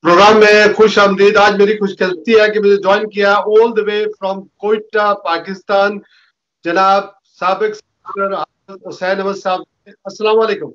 Programme में खुश आमदीद। आज मेरी खुशकिस्मती है कि मुझे ज्वाइन किया all the way from Quetta Pakistan जनाब साबिक सदर हुसैन अहमद साहब। अस्सलाम वालेकुम।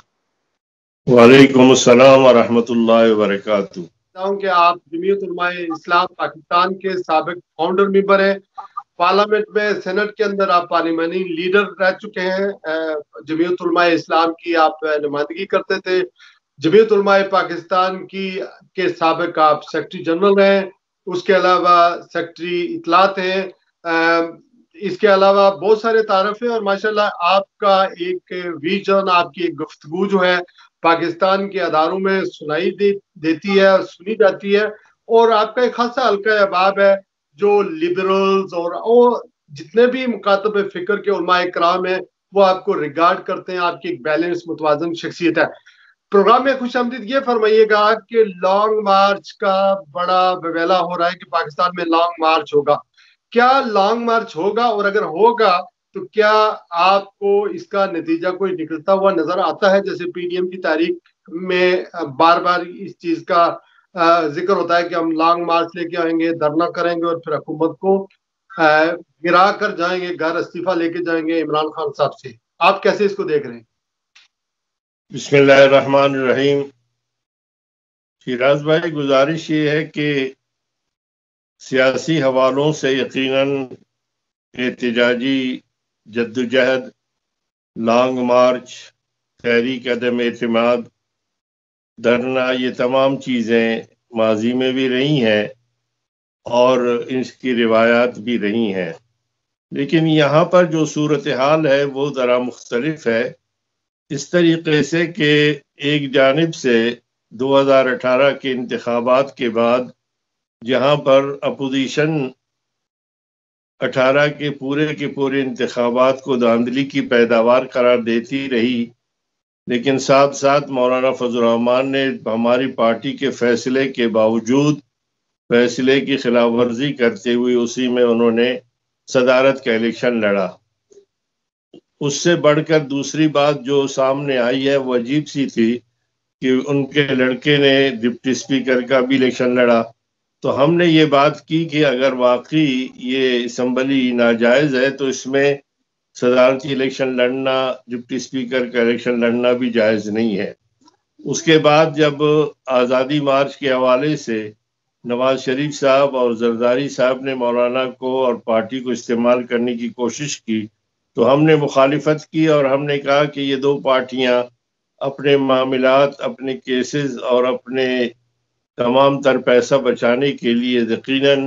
वालेकुम अस्सलाम व रहमतुल्लाहि व बरकातुहू। कि आप जमीयत उलमाए इस्लाम पाकिस्तान के साबिक फाउंडर मेंबर हैं। पार्लियामेंट में सेनेट के अंदर आप पार्लियामेंट्री लीडर रह चुके हैं। जमीयत उलमाए इस्लाम की आप नुमाइंदगी करते थे। जमीयत उलमाए पाकिस्तान की के साबिक आप सेक्रेटरी जनरल हैं। उसके अलावा सेक्रेटरी इतलात हैं। इसके अलावा बहुत सारे तारफ हैं और माशाल्लाह आपका एक विजन, आपकी एक गुफ्तगू जो है पाकिस्तान के अदारों में सुनाई देती है, सुनी जाती है। और आपका एक खासा हल्का अहबाब है जो लिबरल्स और जितने भी मुकातब फिक्र के उलमाए कराम हैं वो आपको रिगार्ड करते हैं। आपकी एक बैलेंस मुतवाजन शख्सियत है। प्रोग्राम में खुश आमदीद ये फरमाइएगा कि लॉन्ग मार्च का बड़ा बवेला हो रहा है कि पाकिस्तान में लॉन्ग मार्च होगा। क्या लॉन्ग मार्च होगा, और अगर होगा तो क्या आपको इसका नतीजा कोई निकलता हुआ नजर आता है? जैसे पीडीएम की तारीख में बार बार इस चीज का जिक्र होता है कि हम लॉन्ग मार्च लेके आएंगे, धरना करेंगे और फिर हुकूमत को गिरा कर जाएंगे, घर इस्तीफा लेके जाएंगे इमरान खान साहब से। आप कैसे इसको देख रहे हैं? बिस्मिल्लाहिर्रहमानिर्रहीम। शिराज भाई, गुजारिश ये है कि सियासी हवालों से यकीनन एहतजाजी जद्दोजहद, लॉन्ग मार्च, तहरीक अदम एतमाद, धरना, ये तमाम चीज़ें माजी में भी रही हैं और इसकी रिवायात भी रही हैं। लेकिन यहाँ पर जो सूरत हाल है वो ज़रा मुख्तलिफ है, इस तरीके से कि एक जानिब से 2018 के इंतखाबात के बाद जहाँ पर अपोजिशन 18 के पूरे इंतखाबात को धांधली की पैदावार करार देती रही, लेकिन साथ साथ मौलाना फजल रहमान ने हमारी पार्टी के फैसले के बावजूद फैसले की खिलाफ वर्जी करते हुए उसी में उन्होंने सदारत का इलेक्शन लड़ा। उससे बढ़कर दूसरी बात जो सामने आई है वो अजीब सी थी कि उनके लड़के ने डिप्टी स्पीकर का भी इलेक्शन लड़ा। तो हमने ये बात की कि अगर वाकई ये असम्बली नाजायज़ है तो इसमें सदारती इलेक्शन लड़ना, डिप्टी स्पीकर का इलेक्शन लड़ना भी जायज़ नहीं है। उसके बाद जब आज़ादी मार्च के हवाले से नवाज शरीफ साहब और जरदारी साहब ने मौलाना को और पार्टी को इस्तेमाल करने की कोशिश की तो हमने मुखालिफत की और हमने कहा कि ये दो पार्टियां अपने मामलात, अपने केसेस और अपने तमाम तर पैसा बचाने के लिए यकीनन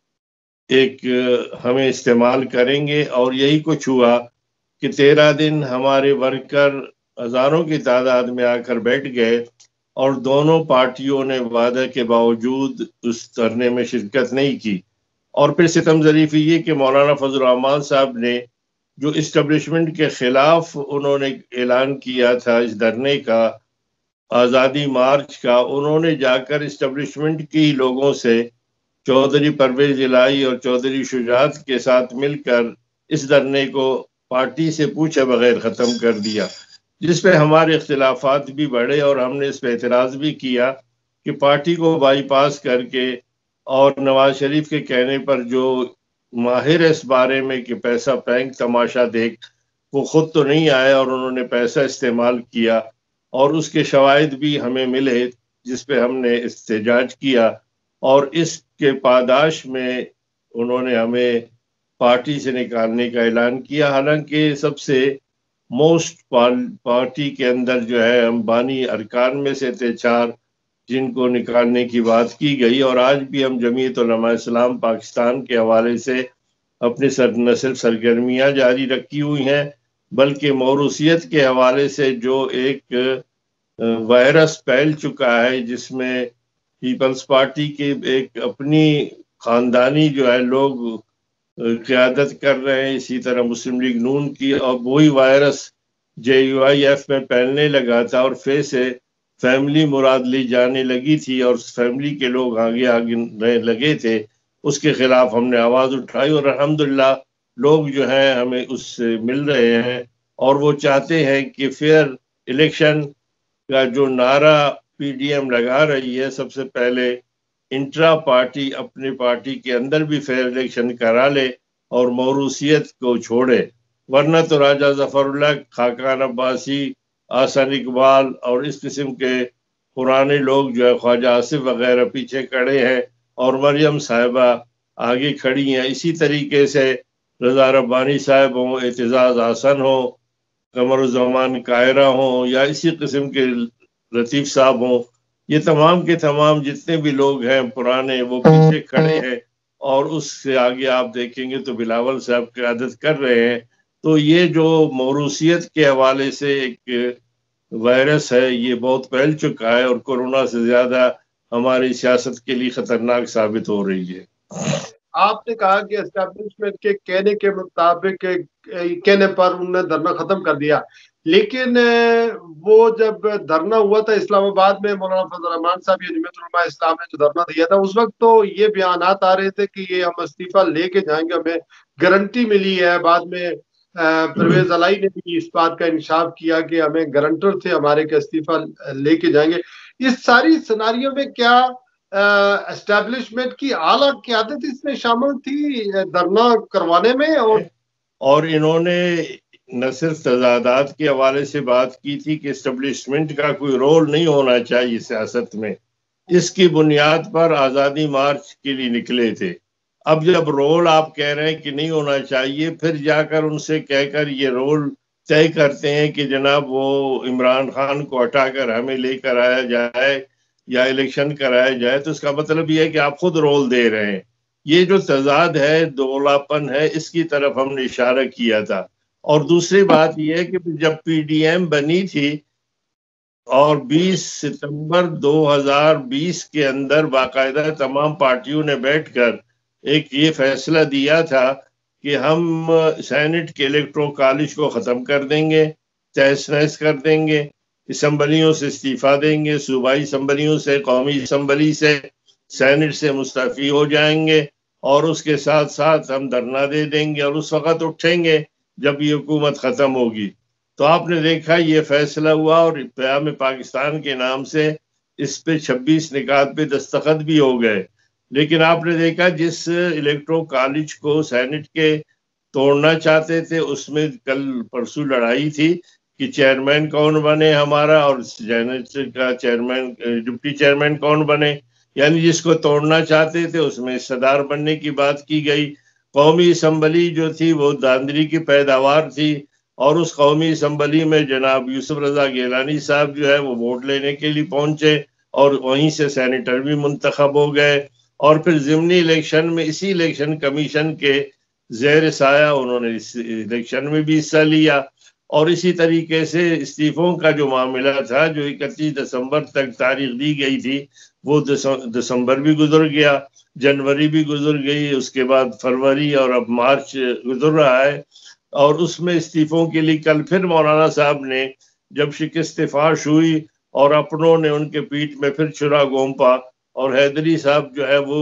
एक हमें इस्तेमाल करेंगे। और यही कुछ हुआ कि 13 दिन हमारे वर्कर हज़ारों की तादाद में आकर बैठ गए और दोनों पार्टियों ने वादा के बावजूद उस धरने में शिरकत नहीं की। और फिर सितम ज़रीफ़ी ये कि मौलाना फजल रहमान साहब ने जो इस्टेब्लिशमेंट के ख़िलाफ़ उन्होंने ऐलान किया था इस धरने का, आज़ादी मार्च का, उन्होंने जाकर इस्टेब्लिशमेंट के लोगों से चौधरी परवेज इलाही और चौधरी शुजात के साथ मिलकर इस धरने को पार्टी से पूछे बगैर ख़त्म कर दिया, जिस पे हमारे इख्तिलाफात भी बढ़े और हमने इस पर एतराज़ भी किया कि पार्टी को बाईपास करके और नवाज शरीफ के कहने पर जो माहिर इस बारे में कि पैसा बैंक तमाशा देख, वो खुद तो नहीं आए और उन्होंने पैसा इस्तेमाल किया और उसके शवाहिद भी हमें मिले जिस पे हमने इस्तेजाज किया। और इसके पादाश में उन्होंने हमें पार्टी से निकालने का ऐलान किया। हालांकि सबसे मोस्ट पार्टी के अंदर जो है हम बानी अरकान में से थे 4 जिनको निकालने की बात की गई। और आज भी हम जमीयत उलमा इस्लाम पाकिस्तान के हवाले से अपनी न सिर्फ सरगर्मियाँ जारी रखी हुई हैं बल्कि मौरूसियत के हवाले से जो एक वायरस फैल चुका है जिसमें पीपल्स पार्टी के एक अपनी खानदानी जो है लोग क़यादत कर रहे हैं, इसी तरह मुस्लिम लीग नून की, और वही वायरस JUIF में फैलने लगा था और फिर से फैमिली मुराद ली जाने लगी थी और फैमिली के लोग आगे आगे लगे थे। उसके खिलाफ हमने आवाज़ उठाई और अल्हम्दुलिल्लाह लोग जो हैं हमें उससे मिल रहे हैं और वो चाहते हैं कि फेयर इलेक्शन का जो नारा پی ڈی ایم لگا رہی ہے، سب سے پہلے انٹرا پارٹی اپنی پارٹی کے اندر بھی فیئر الیکشن کرا لے اور موروثیت کو چھوڑے، ورنہ تو راجہ ظفر اللہ، خاقان عباسی، آسن اقبال اور اس قسم کے پرانے لوگ جو ہے خواجہ آصف وغیرہ پیچھے کھڑے ہیں، اور مریم صاحبہ آگے کھڑی ہیں۔ اسی طریقے سے رضا ربانی صاحب ہوں، اعتزاز حسن ہوں، قمر الزمان قاہرہ ہوں، یا اسی قسم کے لطیف صاحب ہوں، یہ تمام کے تمام جتنے بھی لوگ ہیں پرانے وہ پیچھے کھڑے ہیں، اور اس سے آگے آپ دیکھیں گے تو بلاول صاحب قیادت کر رہے ہیں۔ تو یہ جو موروثیت کے حوالے سے ایک وائرس ہے، یہ بہت پھیل چکا ہے، اور کورونا سے زیادہ ہماری سیاست کے لیے خطرناک ثابت ہو رہی ہے۔ آپ نے کہا کہ اسٹیبلشمنٹ کے کہنے کے مطابق کہنے پر انہوں نے دھرنا ختم کر دیا، لیکن وہ جب دھرنا ہوا تھا اسلام آباد میں، مولانا فضل الرحمان صاحب جمعیت علماء اسلام نے جو دھرنا دیا تھا، اس وقت تو یہ بیانات آ رہے تھے کہ یہ ہم استعفیٰ لے کے جائیں گے، ہمیں گارنٹی ملی ہے۔ بعد میں پرویز علائی نے بھی اس بات کا انکشاف کیا کہ ہمیں گارنٹر تھے ہمارے کہ استعفیٰ لے کے جائیں گے۔ اس ساری سیناریو میں کیا اسٹیبلشمنٹ کی اعلیٰ قیادت اس میں شامل تھی دھرنا کروانے میں؟ اور انہوں نے نہ صرف تضادات کے حوالے سے بات کی تھی کہ اسٹیبلشمنٹ کا کوئی رول نہیں ہونا چاہیے سیاست میں، اس کی بنیاد پر آزادی مارچ کے لیے نکلے تھے۔ اب جب رول آپ کہہ رہے ہیں کہ نہیں ہونا چاہیے، پھر جا کر ان سے کہہ کر یہ رول طے کرتے ہیں کہ جناب وہ عمران خان کو ہٹا کر ہمیں لے کر آیا جائے یا الیکشن کرایا جائے، تو اس کا مطلب یہ ہے کہ آپ خود رول دے رہے ہیں۔ یہ جو تضاد ہے، دوغلاپن ہے، اس کی طرف ہم نے اشارہ کیا تھا۔ اور دوسری بات یہ ہے کہ جب پی ڈی ایم بنی تھی اور 20 ستمبر 2020 کے اندر باقاعدہ تمام پارٹیوں نے بیٹھ کر ایک یہ فیصلہ دیا تھا کہ ہم سینٹ کے الیکٹرو کالج کو ختم کر دیں گے، تہس نہس کر دیں گے، اسمبلیوں سے استعفیٰ دیں گے، صوبائی اسمبلیوں سے، قومی اسمبلی سے، سینٹ سے مستعفی ہو جائیں گے، اور اس کے ساتھ ساتھ ہم دھرنا دے دیں گے، اور اس وقت اٹھیں گے جب یہ حکومت ختم ہوگی۔ تو آپ نے دیکھا یہ فیصلہ ہوا، اور پیام پاکستان کے نام سے اس پہ 26 نکات پہ دستخط بھی ہو گئے۔ لیکن آپ نے دیکھا جس الیکٹرو کالج کو سینٹ کے توڑنا چاہتے تھے، اس میں کل پرسوں لڑائی تھی کہ چیئرمین کون بنے ہمارا، اور سینٹ کا چیئرمین، ڈپٹی چیئرمین کون بنے، یعنی جس کو توڑنا چاہتے تھے اس میں صدر بننے کی بات کی گئی۔ قومی اسمبلی جو تھی وہ داندری کی پیداوار تھی، اور اس قومی اسمبلی میں جناب یوسف رضا گیلانی صاحب جو ہے وہ ووٹ لینے کے لیے پہنچے، اور وہیں سے سینیٹر بھی منتخب ہو گئے، اور پھر ضمنی الیکشن میں اسی الیکشن کمیشن کے زیر سایہ انہوں نے اس الیکشن میں بھی حصہ لیا۔ اور اسی طریقے سے استعفوں کا جو معاملہ تھا، جو 31 دسمبر تک تاریخ دی گئی تھی، وہ دسمبر بھی گزر گیا، جنوری بھی گزر گئی، اس کے بعد فروری، اور اب مارچ گزر رہا ہے۔ اور اس میں استعفوں کے لیے کل پھر مولانا صاحب نے جب شکست فاش ہوئی اور اپنوں نے ان کے پیٹ میں پھر چھرا گھونپا، اور حیدری صاحب جو ہے وہ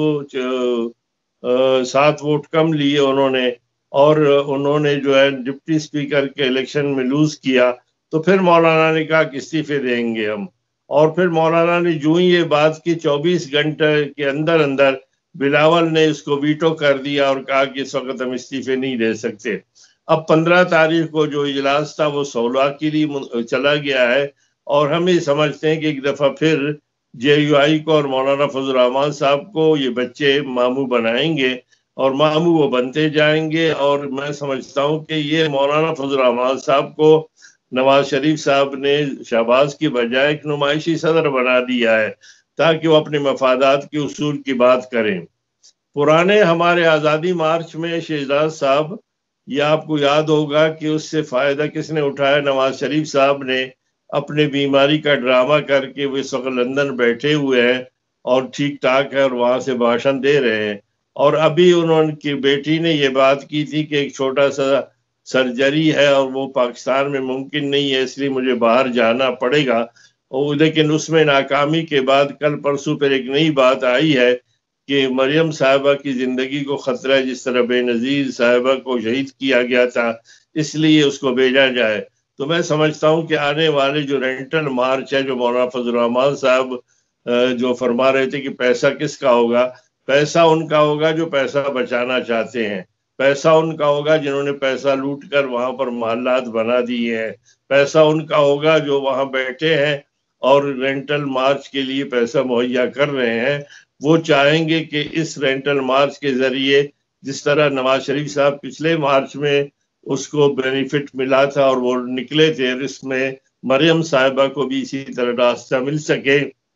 7 ووٹ کم لیے انہوں نے، اور انہوں نے جو ہے ڈپٹی سپیکر کے الیکشن میں لوز کیا، تو پھر مولانا نے کہا کہ استعفے دیں گے ہم۔ اور پھر مولانا نے جو ہی یہ بات کی 24 گھنٹے کے اندر اندر بلاول نے اس کو ویٹو کر دیا اور کہا کہ اس وقت ہم استعفے نہیں دے سکتے۔ اب 15 تاریخ کو جو اجلاس تھا وہ 16 کے لیے چلا گیا ہے، اور ہم یہ سمجھتے ہیں کہ ایک دفعہ پھر جے یو آئی کو اور مولانا فضل الرحمان صاحب کو یہ بچے ماموں بنائیں گے، اور ماموں وہ بنتے جائیں گے۔ اور میں سمجھتا ہوں کہ یہ مولانا فضل الرحمان صاحب کو نواز شریف صاحب نے شہباز کی بجائے ایک نمائشی صدر بنا دیا ہے، تاکہ وہ اپنے مفادات کے اصول کی بات کریں۔ پرانے ہمارے آزادی مارچ میں شہزاد صاحب، یہ آپ کو یاد ہوگا کہ اس سے فائدہ کس نے اٹھایا؟ نواز شریف صاحب نے اپنے بیماری کا ڈرامہ کر کے، وہ اس وقت لندن بیٹھے ہوئے ہیں اور ٹھیک ٹھاک ہے، اور وہاں سے بھاشن دے رہے ہیں۔ اور ابھی انہوں کی بیٹی نے یہ بات کی تھی کہ ایک چھوٹا سا سرجری ہے اور وہ پاکستان میں ممکن نہیں ہے، اس لیے مجھے باہر جانا پڑے گا۔ لیکن اس میں ناکامی کے بعد کل پرسوں پھر ایک نئی بات آئی ہے کہ مریم صاحبہ کی زندگی کو خطرہ ہے، جس طرح بے نظیر صاحبہ کو شہید کیا گیا تھا، اس لیے اس کو بھیجا جائے۔ تو میں سمجھتا ہوں کہ آنے والے جو رینٹل مارچ ہے، جو مولانا فضل الرحمان صاحب جو فرما رہے تھے کہ پیسہ کس کا ہوگا، پیسہ ان کا ہوگا جو پیسہ بچانا چاہتے ہیں، پیسہ ان کا ہوگا جنہوں نے پیسہ لوٹ کر وہاں پر محلات بنا دیے ہیں، پیسہ ان کا ہوگا جو وہاں بیٹھے ہیں اور رینٹل مارچ کے لیے پیسہ مہیا کر رہے ہیں۔ وہ چاہیں گے کہ اس رینٹل مارچ کے ذریعے جس طرح نواز شریف صاحب پچھلے مارچ میں اس کو بینیفٹ ملا تھا اور وہ نکلے تھے، اس میں مریم صاحبہ کو بھی اسی طرح راستہ مل سکے،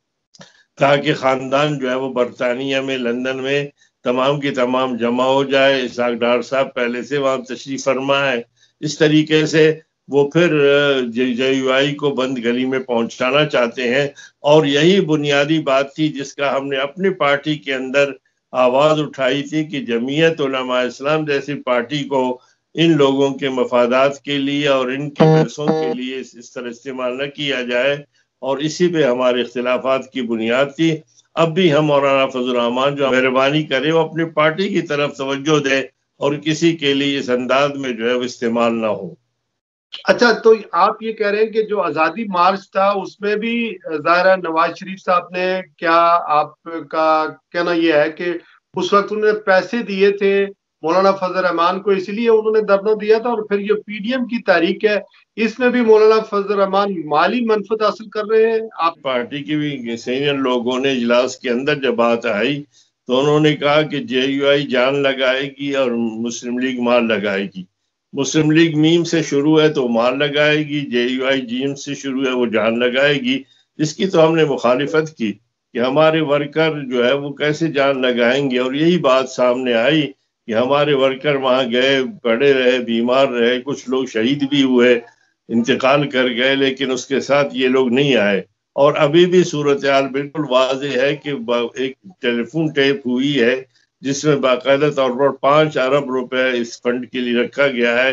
تاکہ خاندان جو ہے وہ برطانیہ میں، لندن میں تمام کی تمام جمع ہو جائے۔ اسحاق ڈار صاحب پہلے سے وہاں تشریف فرما ہے۔ اس طریقے سے وہ پھر جے یو آئی کو بند گلی میں پہنچانا چاہتے ہیں، اور یہی بنیادی بات تھی جس کا ہم نے اپنی پارٹی کے اندر آواز اٹھائی تھی کہ جمعیت علماء اسلام جیسی پارٹی کو ان لوگوں کے مفادات کے لیے اور ان کے پیسوں کے لیے اس طرح استعمال نہ کیا جائے، اور اسی پہ ہمارے اختلافات کی بنیاد تھی۔ اب بھی ہم مولانا فضل الرحمان جو مہربانی کرے وہ اپنی پارٹی کی طرف توجہ دے اور کسی کے لیے اس انداز میں جو ہے وہ استعمال نہ ہو۔ اچھا، تو آپ یہ کہہ رہے ہیں کہ جو آزادی مارچ تھا اس میں بھی ظاہرہ نواز شریف صاحب نے، کیا آپ کا کہنا یہ ہے کہ اس وقت انہوں نے پیسے دیے تھے مولانا فضل الرحمان کو، اسی لیے انہوں نے دھرنا دیا تھا؟ اور پھر یہ پی ڈی ایم کی تحریک ہے، اس میں بھی مولانا فضل الرحمان مالی منفعت حاصل کر رہے ہیں؟ آپ پارٹی کی بھی سینئر لوگوں نے اجلاس کے اندر جب بات آئی تو انہوں نے کہا کہ جے یو آئی جان لگائے گی اور مسلم لیگ مال لگائے گی۔ مسلم لیگ میم سے شروع ہے تو مال لگائے گی، جے یو آئی جیم سے شروع ہے وہ جان لگائے گی۔ اس کی تو ہم نے مخالفت کی کہ ہمارے ورکر جو ہے وہ کیسے جان لگائیں گے، اور یہی بات سامنے آئی کہ ہمارے ورکر وہاں گئے، پڑے رہے، بیمار رہے، کچھ لوگ شہید بھی ہوئے، انتقال کر گئے، لیکن اس کے ساتھ یہ لوگ نہیں آئے۔ اور ابھی بھی صورتحال بالکل واضح ہے کہ ایک ٹیلی فون ٹیپ ہوئی ہے جس میں باقاعدہ طور پر 5 ارب روپے اس فنڈ کے لیے رکھا گیا ہے،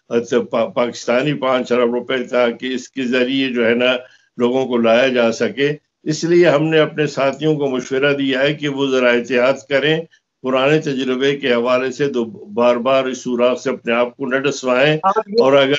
پاکستانی 5 ارب روپے، تاکہ اس کے ذریعے جو ہے نا لوگوں کو لایا جا سکے۔ اس لیے ہم نے اپنے ساتھیوں کو مشورہ دیا ہے کہ وہ ذرا احتیاط کریں، پرانے تجربے کے حوالے سے بار بار اس سوراخ سے اپنے آپ کو نہ ڈسوائیں، اور اگر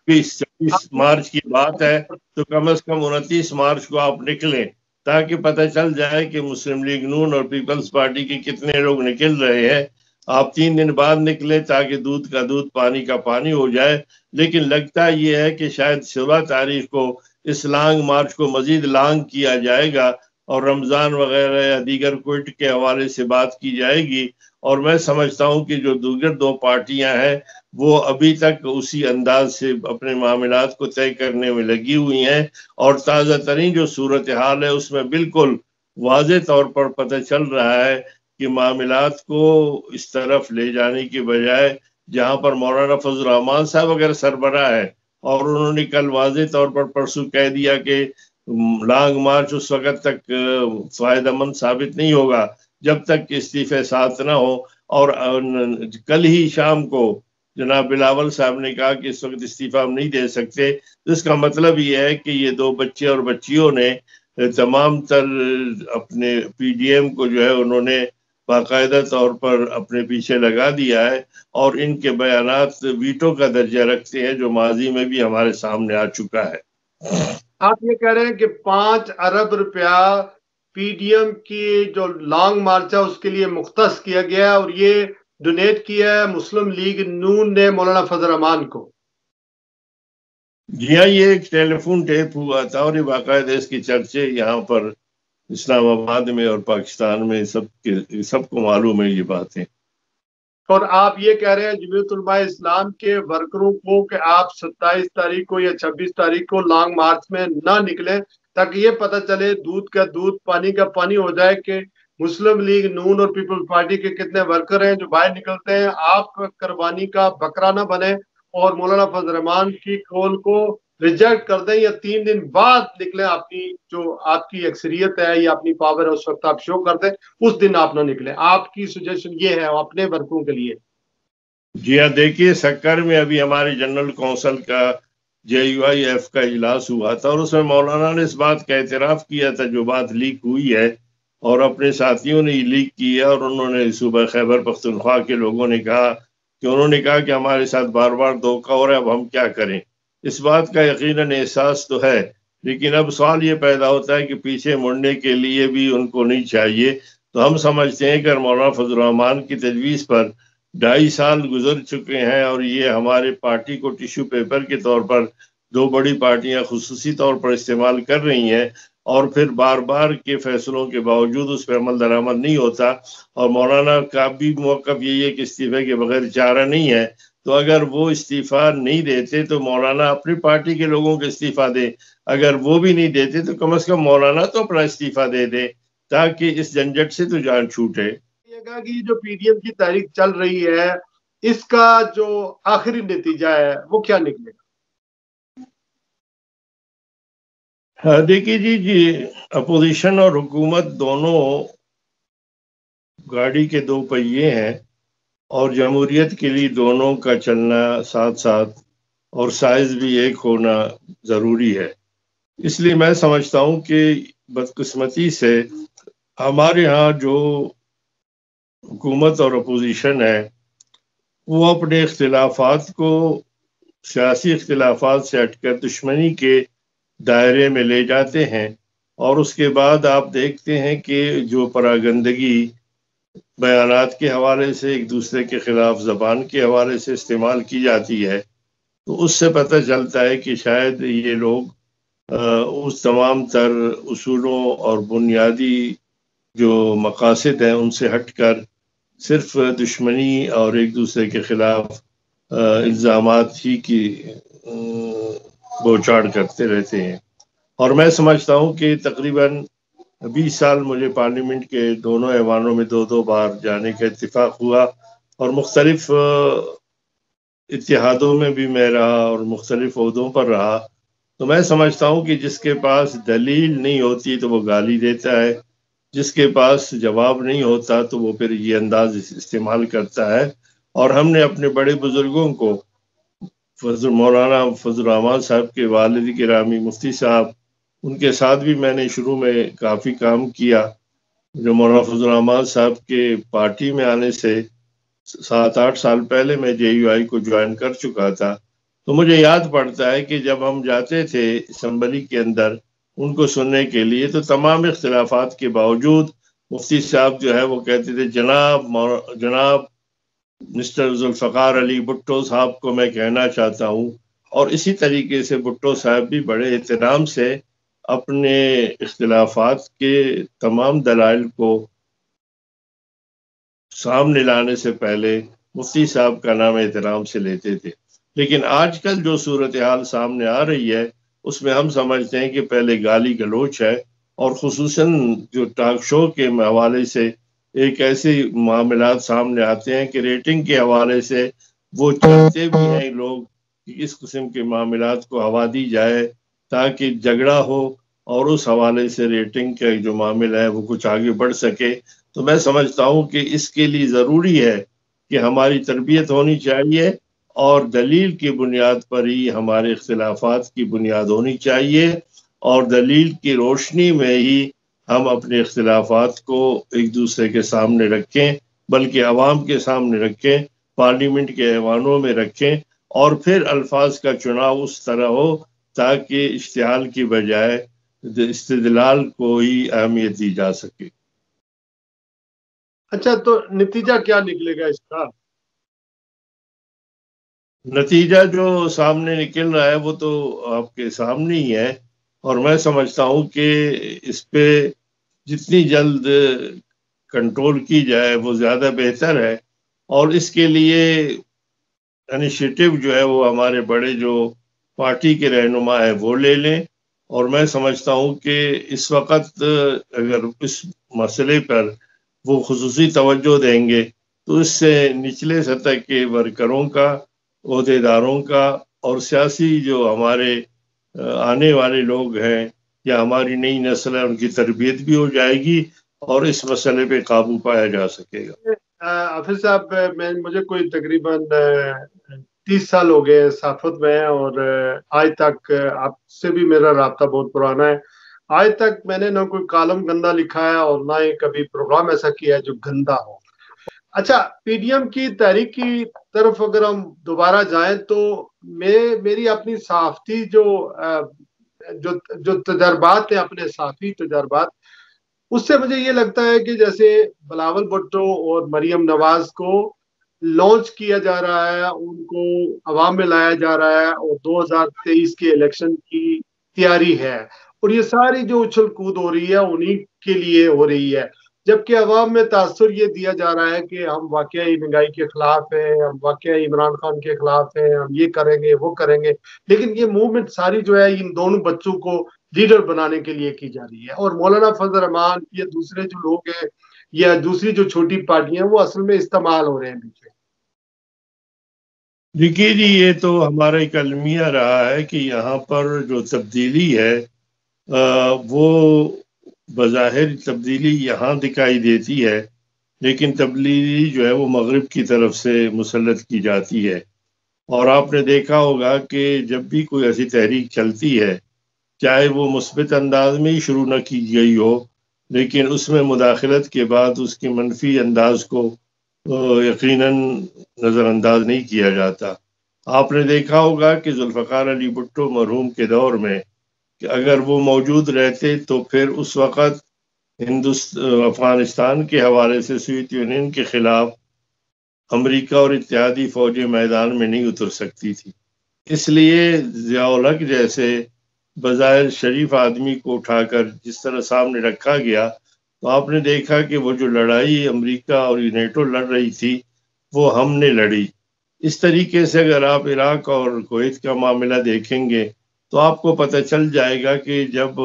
24 مارچ کی بات ہے تو کم از کم 29 مارچ کو آپ نکلیں، تاکہ پتہ چل جائے کہ مسلم لیگ نون اور پیپلز پارٹی کے کتنے لوگ نکل رہے ہیں۔ آپ 3 دن بعد نکلے تاکہ دودھ کا دودھ پانی کا پانی ہو جائے، لیکن لگتا یہ ہے کہ شاید 16 تاریخ کو اس لانگ مارچ کو مزید لانگ کیا جائے گا اور رمضان وغیرہ یا دیگر کوئٹ کے حوالے سے بات کی جائے گی۔ اور میں سمجھتا ہوں کہ جو دیگر 2 پارٹیاں ہیں وہ ابھی تک اسی انداز سے اپنے معاملات کو طے کرنے میں لگی ہوئی ہیں، اور تازہ ترین جو صورتحال ہے اس میں بالکل واضح طور پر پتہ چل رہا ہے کہ معاملات کو اس طرف لے جانے کی بجائے جہاں پر مولانا فضل الرحمان صاحب اگر سربراہ ہے، اور انہوں نے کل واضح طور پر پرسوں کہہ دیا کہ لانگ مارچ اس وقت تک فائدہ مند ثابت نہیں ہوگا جب تک کہ استعفے ساتھ نہ ہو، اور کل ہی شام کو جناب بلاول صاحب نے کہا کہ اس وقت استعفیٰ ہم نہیں دے سکتے۔ اس کا مطلب یہ ہے کہ یہ 2 بچے اور بچیوں نے تمام تر اپنے پی ڈی ایم کو جو ہے انہوں نے باقاعدہ طور پر اپنے پیچھے لگا دیا ہے، اور ان کے بیانات ویٹو کا درجہ رکھتے ہیں، جو ماضی میں بھی ہمارے سامنے آ چکا ہے۔ آپ یہ کہہ رہے ہیں کہ 5 ارب روپیہ پی ڈی ایم کی جو لانگ مارچ ہے اس کے لیے مختص کیا گیا ہے، اور یہ ڈونیٹ کیا ہے مسلم لیگ نون نے مولانا فضل الرحمان کو؟ جی ہاں، یہ ایک ٹیلی فون ٹیپ ہوا تھا، اور یہ باقاعدہ اس کی چرچے یہاں پر اسلام آباد میں اور پاکستان میں سب کو معلوم ہے یہ باتیں۔ اور آپ یہ کہہ رہے ہیں جمعیت علماء اسلام کے ورکروں کو کہ آپ 27 تاریخ کو یا 26 تاریخ کو لانگ مارچ میں نہ نکلیں، تاکہ یہ پتہ چلے دودھ کا دودھ پانی کا پانی ہو جائے کہ مسلم لیگ نون اور پیپل پارٹی کے کتنے ورکر ہیں جو باہر نکلتے ہیں، آپ قربانی کا بکرا نہ بنے اور مولانا فضل الرحمان کی قول کو ریجیکٹ کر دیں، یا 3 دن بعد نکلیں، اپنی جو آپ کی اکثریت ہے یا اپنی پاور ہے اس وقت آپ شو کر دیں، اس دن آپ نہ نکلیں۔ آپ کی سجیشن یہ ہے اپنے ورکروں کے لیے؟ جی ہاں، دیکھیے سکر میں ابھی ہماری جنرل کونسل کا جے یو آئی ایف کا اجلاس ہوا تھا، اور اس میں مولانا نے اس بات کا اعتراف کیا تھا جو بات لیک ہوئی ہے، اور اپنے ساتھیوں نے لیک کی ہے، اور انہوں نے صوبہ خیبر پختونخوا کے لوگوں نے کہا کہ ہمارے ساتھ بار بار دھوکہ ہو رہا ہے، اب ہم کیا کریں۔ اس بات کا یقیناً احساس تو ہے، لیکن اب سوال یہ پیدا ہوتا ہے کہ پیچھے مڑنے کے لیے بھی ان کو نہیں چاہیے۔ تو ہم سمجھتے ہیں کہ مولانا فضل الرحمان کی تجویز پر 2.5 سال گزر چکے ہیں، اور یہ ہمارے پارٹی کو ٹیشو پیپر کے طور پر 2 بڑی پارٹیاں خصوصی طور پر استعمال کر رہی ہیں، اور پھر بار بار کے فیصلوں کے باوجود اس پہ عمل درآمد نہیں ہوتا، اور مولانا کا بھی موقف یہی ہے کہ استعفے کے بغیر چارہ نہیں ہے۔ تو اگر وہ استعفیٰ نہیں دیتے تو مولانا اپنی پارٹی کے لوگوں کو استعفیٰ دے، اگر وہ بھی نہیں دیتے تو کم از کم مولانا تو اپنا استعفیٰ دے دے، تاکہ اس جھنجٹ سے تو جان چھوٹے۔ یہ کہا کہ جو پی ڈی ایم کی تحریک چل رہی ہے، اس کا جو آخری نتیجہ ہے وہ کیا نکلے گا؟ دیکھیے جی اپوزیشن اور حکومت دونوں گاڑی کے 2 پہیے ہیں، اور جمہوریت کے لیے دونوں کا چلنا ساتھ ساتھ اور سائز بھی ایک ہونا ضروری ہے۔ اس لیے میں سمجھتا ہوں کہ بدقسمتی سے ہمارے ہاں جو حکومت اور اپوزیشن ہے وہ اپنے اختلافات کو سیاسی اختلافات سے ہٹ کر دشمنی کے دائرے میں لے جاتے ہیں، اور اس کے بعد آپ دیکھتے ہیں کہ جو پراگندگی بیانات کے حوالے سے ایک دوسرے کے خلاف زبان کے حوالے سے استعمال کی جاتی ہے، تو اس سے پتہ چلتا ہے کہ شاید یہ لوگ اس تمام تر اصولوں اور بنیادی جو مقاصد ہیں ان سے ہٹ کر صرف دشمنی اور ایک دوسرے کے خلاف الزامات ہی کی بوچھاڑ کرتے رہتے ہیں۔ اور میں سمجھتا ہوں کہ تقریباً 20 سال مجھے پارلیمنٹ کے دونوں ایوانوں میں 2 بار جانے کا اتفاق ہوا، اور مختلف اتحادوں میں بھی میں رہا اور مختلف عہدوں پر رہا۔ تو میں سمجھتا ہوں کہ جس کے پاس دلیل نہیں ہوتی تو وہ گالی دیتا ہے، جس کے پاس جواب نہیں ہوتا تو وہ پھر یہ انداز استعمال کرتا ہے۔ اور ہم نے اپنے بڑے بزرگوں کو، مولانا فضل الرحمان صاحب کے والد گرامی مفتی صاحب، ان کے ساتھ بھی میں نے شروع میں کافی کام کیا۔ جو مولانا فضل الرحمان صاحب کے پارٹی میں آنے سے 7-8 سال پہلے میں جے یو آئی کو جوائن کر چکا تھا، تو مجھے یاد پڑتا ہے کہ جب ہم جاتے تھے اسمبلی کے اندر ان کو سننے کے لیے، تو تمام اختلافات کے باوجود مفتی صاحب جو ہے وہ کہتے تھے جناب مسٹر ذوالفقار علی بھٹو صاحب کو میں کہنا چاہتا ہوں، اور اسی طریقے سے بھٹو صاحب بھی بڑے احترام سے اپنے اختلافات کے تمام دلائل کو سامنے لانے سے پہلے مفتی صاحب کا نام احترام سے لیتے تھے۔ لیکن آج کل جو صورتحال سامنے آ رہی ہے اس میں ہم سمجھتے ہیں کہ پہلے گالی گلوچ ہے، اور خصوصاً جو ٹاک شو کے حوالے سے ایک ایسے معاملات سامنے آتے ہیں کہ ریٹنگ کے حوالے سے وہ چاہتے بھی ہیں لوگ کہ اس قسم کے معاملات کو ہوا دی جائے تاکہ جھگڑا ہو، اور اس حوالے سے ریٹنگ کا جو معاملہ ہے وہ کچھ آگے بڑھ سکے۔ تو میں سمجھتا ہوں کہ اس کے لیے ضروری ہے کہ ہماری تربیت ہونی چاہیے، اور دلیل کی بنیاد پر ہی ہمارے اختلافات کی بنیاد ہونی چاہیے، اور دلیل کی روشنی میں ہی ہم اپنے اختلافات کو ایک دوسرے کے سامنے رکھیں، بلکہ عوام کے سامنے رکھیں، پارلیمنٹ کے ایوانوں میں رکھیں، اور پھر الفاظ کا چناؤ اس طرح ہو تاکہ اشتعال کی بجائے استدلال کو ہی اہمیت دی جا سکے۔ اچھا، تو نتیجہ کیا نکلے گا اس کا؟ نتیجہ جو سامنے نکل رہا ہے وہ تو آپ کے سامنے ہی ہے، اور میں سمجھتا ہوں کہ اس پہ جتنی جلد کنٹرول کی جائے وہ زیادہ بہتر ہے، اور اس کے لیے انیشیٹو جو ہے وہ ہمارے بڑے جو پارٹی کے رہنما ہے وہ لے لیں۔ اور میں سمجھتا ہوں کہ اس وقت اگر اس مسئلے پر وہ خصوصی توجہ دیں گے تو اس سے نچلے سطح کے ورکروں کا، عہدیداروں کا، اور سیاسی جو ہمارے آنے والے لوگ ہیں یا ہماری نئی نسل ہے ان کی تربیت بھی ہو جائے گی، اور اس مسئلے پہ قابو پایا جا سکے گا۔ حافظ صاحب، مجھے کوئی تقریباً 30 سال ہو گئے صحافت میں، اور آج تک آپ سے بھی میرا رابطہ بہت پرانا ہے۔ آج تک میں نے نہ کوئی کالم گندا لکھا ہے اور نہ ہی کبھی پروگرام ایسا کیا ہے جو گندا ہو۔ اچھا، پی ڈی ایم کی تحریک کی طرف اگر ہم دوبارہ جائیں تو میری اپنی صحافتی جو تجربات ہیں، اپنے صحافی تجربات، اس سے مجھے یہ لگتا ہے کہ جیسے بلاول بھٹو اور مریم نواز کو لانچ کیا جا رہا ہے، ان کو عوام میں لایا جا رہا ہے، اور 2023 کے الیکشن کی تیاری ہے، اور یہ ساری جو اچھل کود ہو رہی ہے انہی کے لیے ہو رہی ہے، جبکہ عوام میں تاثر یہ دیا جا رہا ہے کہ ہم واقعی مہنگائی کے خلاف ہیں، ہم واقعی عمران خان کے خلاف ہیں، ہم یہ کریں گے وہ کریں گے، لیکن یہ موومنٹ ساری جو ہے ان دونوں بچوں کو لیڈر بنانے کے لیے کی جا رہی ہے، اور مولانا فضل الرحمان یا دوسرے جو لوگ ہیں یا دوسری جو چھوٹی پارٹیاں ہیں وہ اصل میں استعمال ہو رہے ہیں پیچھے۔ دیکھیے جی، یہ تو ہمارا ایک المیہ رہا ہے کہ یہاں پر جو تبدیلی ہے وہ بظاہر تبدیلی یہاں دکھائی دیتی ہے، لیکن تبدیلی جو ہے وہ مغرب کی طرف سے مسلط کی جاتی ہے۔ اور آپ نے دیکھا ہوگا کہ جب بھی کوئی ایسی تحریک چلتی ہے، چاہے وہ مثبت انداز میں ہی شروع نہ کی گئی ہو، لیکن اس میں مداخلت کے بعد اس کے منفی انداز کو یقیناً نظر انداز نہیں کیا جاتا۔ آپ نے دیکھا ہوگا کہ ذوالفقار علی بھٹو مرحوم کے دور میں کہ اگر وہ موجود رہتے تو پھر اس وقت افغانستان کے حوالے سے سوویت یونین کے خلاف امریکہ اور اتحادی فوجیں میدان میں نہیں اتر سکتی تھی۔ اس لیے ضیاء الحق جیسے بظاہر شریف آدمی کو اٹھا کر جس طرح سامنے رکھا گیا، تو آپ نے دیکھا کہ وہ جو لڑائی امریکہ اور نیٹو لڑ رہی تھی وہ ہم نے لڑی۔ اس طریقے سے اگر آپ عراق اور کویت کا معاملہ دیکھیں گے تو آپ کو پتہ چل جائے گا کہ جب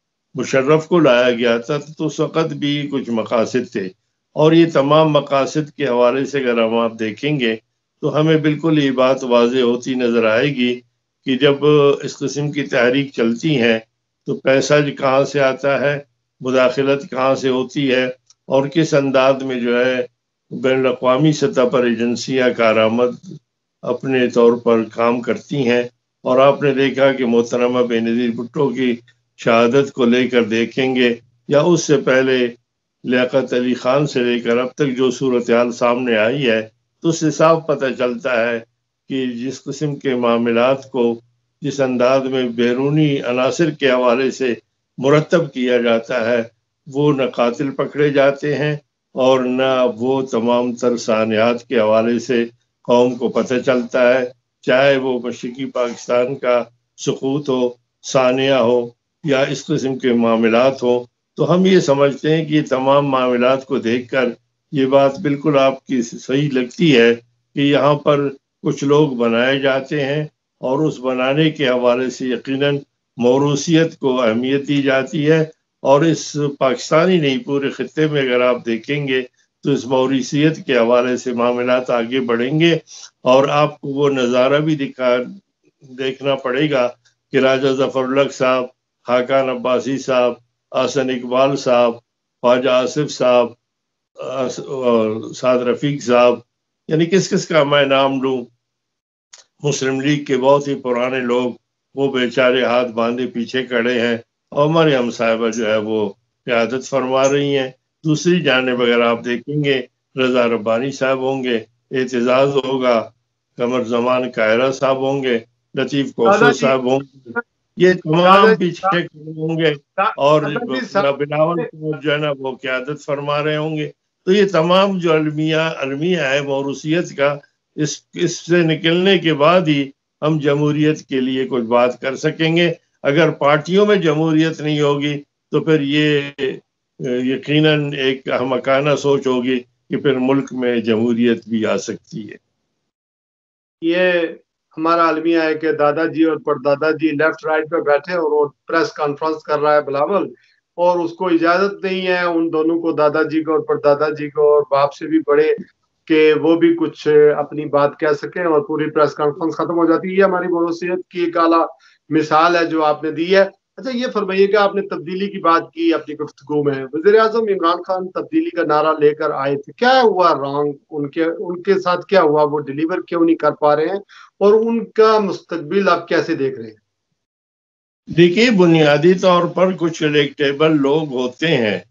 مشرف کو لایا گیا تھا تو اس وقت بھی کچھ مقاصد تھے، اور یہ تمام مقاصد کے حوالے سے اگر ہم آپ دیکھیں گے تو ہمیں بالکل یہ بات واضح ہوتی نظر آئے گی کہ جب اس قسم کی تحریک چلتی ہیں تو پیسہ کہاں سے آتا ہے، مداخلت کہاں سے ہوتی ہے، اور کس انداز میں جو ہے بین الاقوامی سطح پر ایجنسیاں کارآمد اپنے طور پر کام کرتی ہیں۔ اور آپ نے دیکھا کہ محترمہ بینظیر بھٹو کی شہادت کو لے کر دیکھیں گے یا اس سے پہلے لیاقت علی خان سے لے کر اب تک جو صورتحال سامنے آئی ہے، تو اس سے صاف پتہ چلتا ہے کہ جس قسم کے معاملات کو جس انداز میں بیرونی عناصر کے حوالے سے مرتب کیا جاتا ہے، وہ نہ قاتل پکڑے جاتے ہیں اور نہ وہ تمام تر سانحات کے حوالے سے قوم کو پتہ چلتا ہے، چاہے وہ مشرقی پاکستان کا سقوط ہو، سانحہ ہو، یا اس قسم کے معاملات ہوں۔ تو ہم یہ سمجھتے ہیں کہ یہ تمام معاملات کو دیکھ کر یہ بات بالکل آپ کی صحیح لگتی ہے کہ یہاں پر کچھ لوگ بنائے جاتے ہیں، اور اس بنانے کے حوالے سے یقیناً موروثیت کو اہمیت دی جاتی ہے، اور اس پاکستانی نہیں پورے خطے میں اگر آپ دیکھیں گے تو اس موروثیت کے حوالے سے معاملات آگے بڑھیں گے، اور آپ کو وہ نظارہ بھی دیکھنا پڑے گا کہ راجہ ظفر الحق صاحب، خاقان عباسی صاحب، احسن اقبال صاحب، خواجہ آصف صاحب، سعد رفیق صاحب، یعنی کس کس کا میں نام لوں، مسلم لیگ کے بہت ہی پرانے لوگ، وہ بیچارے ہاتھ باندھے پیچھے کھڑے ہیں، اور مریم صاحبہ جو ہے وہ قیادت فرما رہی ہیں۔ دوسری جانب اگر آپ دیکھیں گے رضا ربانی صاحب ہوں گے، اعتزاز ہوگا، قمر زمان قاہرہ صاحب ہوں گے، لطیف دادا کوفر جی صاحب ہوں گے، یہ دادا تمام جی پیچھے کھڑے ہوں گے، اور دادا جی صاحب بلاول صاحب جو ہے نا وہ قیادت فرما رہے ہوں گے۔ تو یہ تمام جو المیہ ہے موروثیت کا، اس سے نکلنے کے بعد ہی ہم جمہوریت کے لیے کچھ بات کر سکیں گے۔ اگر پارٹیوں میں جمہوریت نہیں ہوگی تو پھر یہ یقیناً ایک احمقانہ سوچ ہوگی کہ پھر ملک میں جمہوریت بھی آ سکتی ہے۔ یہ ہمارا المیہ ہے کہ دادا جی اور پردادا جی لیفٹ رائٹ پہ بیٹھے اور وہ پریس کانفرنس کر رہا ہے بلاول، اور اس کو اجازت نہیں ہے ان دونوں کو، دادا جی کو اور پردادا جی کو، اور باپ سے بھی بڑے، کہ وہ بھی کچھ اپنی بات کہہ سکیں، اور پوری پریس کانفرنس ختم ہو جاتی ہے۔ یہ ہماری موروثیت کی ایک اعلیٰ مثال ہے جو آپ نے دی ہے۔ اچھا یہ فرمائیے کہ آپ نے تبدیلی کی بات کی اپنی گفتگو میں، وزیر اعظم عمران خان تبدیلی کا نعرہ لے کر آئے تھے، کیا ہوا رانگ ان کے ساتھ، کیا ہوا، وہ ڈیلیور کیوں نہیں کر پا رہے ہیں، اور ان کا مستقبل آپ کیسے دیکھ رہے ہیں؟ دیکھیے، بنیادی طور پر کچھ الیکٹیبل لوگ ہوتے ہیں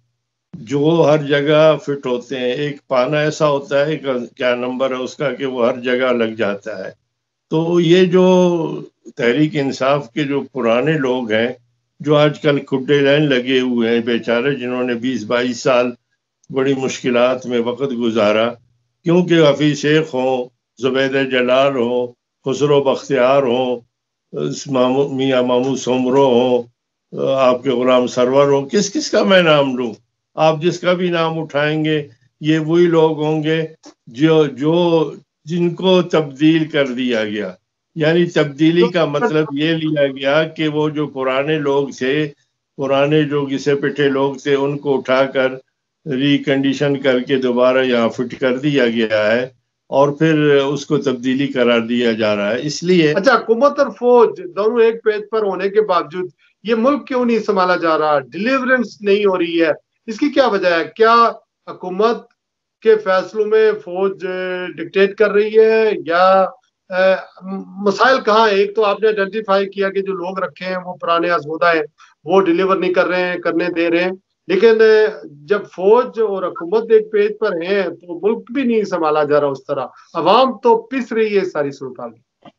جو ہر جگہ فٹ ہوتے ہیں. ایک پانا ایسا ہوتا ہے کیا نمبر ہے اس کا کہ وہ ہر جگہ لگ جاتا ہے. تو یہ جو تحریک انصاف کے جو پرانے لوگ ہیں جو آج کل کھڈے لائن لگے ہوئے ہیں بیچارے، جنہوں نے 20-22 سال بڑی مشکلات میں وقت گزارا، کیونکہ حفیظ شیخ ہوں، زبید جلال ہوں، خسرو بختیار ہوں، میاں محمود سومرو ہوں، آپ کے غلام سرور ہوں، کس کس کا میں نام لوں؟ آپ جس کا بھی نام اٹھائیں گے یہ وہی لوگ ہوں گے جن کو تبدیل کر دیا گیا. یعنی تبدیلی کا مطلب یہ لیا گیا کہ وہ جو پرانے لوگ تھے، پرانے جو گھسے پٹے لوگ تھے، ان کو اٹھا کر ریکنڈیشن کر کے دوبارہ یہاں فٹ کر دیا گیا ہے اور پھر اس کو تبدیلی قرار دیا جا رہا ہے. اس لیے اچھا، حکومت اور فوج دونوں ایک پیج پر ہونے کے باوجود یہ ملک کیوں نہیں سنبھالا جا رہا؟ ڈیلیورنس نہیں ہو رہی ہے، اس کی کیا وجہ ہے؟ کیا حکومت کے فیصلوں میں فوج ڈکٹیٹ کر رہی ہے یا مسائل کہاں ہے؟ ایک تو آپ نے آئیڈینٹیفائی کیا کہ جو لوگ رکھے ہیں وہ پرانے آزمودہ ہیں، وہ ڈیلیور نہیں کر رہے ہیں، کرنے دے رہے ہیں، لیکن جب فوج اور حکومت ایک پیج پر ہیں تو ملک بھی نہیں سنبھالا جا رہا اس طرح. عوام تو پس رہی ہے ساری صورتحال.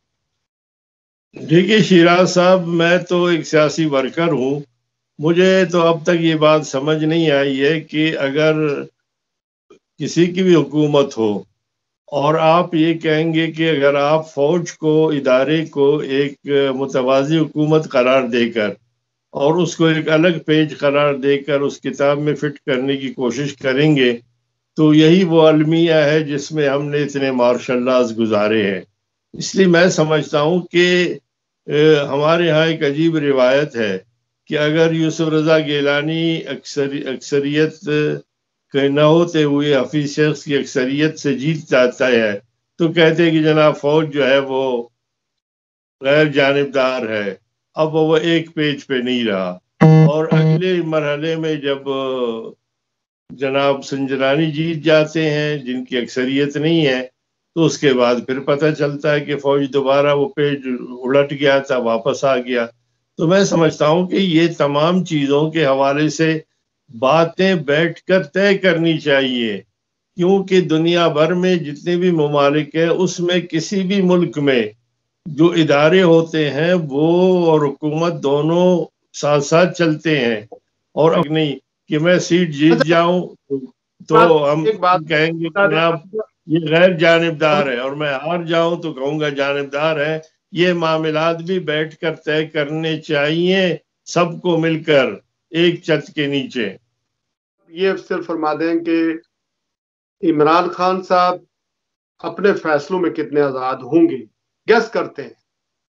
دیکھیے شیراز صاحب، میں تو ایک سیاسی ورکر ہوں. مجھے تو اب تک یہ بات سمجھ نہیں آئی ہے کہ اگر کسی کی بھی حکومت ہو اور آپ یہ کہیں گے کہ اگر آپ فوج کو، ادارے کو ایک متوازی حکومت قرار دے کر اور اس کو ایک الگ پیج قرار دے کر اس کتاب میں فٹ کرنے کی کوشش کریں گے تو یہی وہ المیہ ہے جس میں ہم نے اتنے مارشل لاز گزارے ہیں. اس لیے میں سمجھتا ہوں کہ ہمارے ہاں ایک عجیب روایت ہے کہ اگر یوسف رضا گیلانی اکثریت نہ ہوتے ہوئے حفیظ شیخ کی اکثریت سے جیت جاتا ہے تو کہتے ہیں کہ جناب فوج جو ہے وہ غیر جانبدار ہے، اب وہ ایک پیج پہ نہیں رہا. اور اگلے مرحلے میں جب جناب سنجرانی جیت جاتے ہیں جن کی اکثریت نہیں ہے تو اس کے بعد پھر پتہ چلتا ہے کہ فوج دوبارہ وہ پیج الٹ گیا تھا، واپس آ گیا. تو میں سمجھتا ہوں کہ یہ تمام چیزوں کے حوالے سے باتیں بیٹھ کر طے کرنی چاہیے، کیونکہ دنیا بھر میں جتنے بھی ممالک ہیں اس میں کسی بھی ملک میں جو ادارے ہوتے ہیں وہ اور حکومت دونوں ساتھ ساتھ چلتے ہیں. اور اگر نہیں کہ میں سیٹ جیت اچھا، جاؤں تو ہم ایک بات کہیں گے بتا کہ دیں جناب آپ کو، یہ غیر جانبدار ہے، اور میں ہار جاؤں تو کہوں گا جانبدار ہے. یہ معاملات بھی بیٹھ کر طے کرنے چاہیے سب کو مل کر ایک چھت کے نیچے. یہ صرف فرما دیں کہ عمران خان صاحب اپنے فیصلوں میں کتنے آزاد ہوں گے، گیس کرتے ہیں؟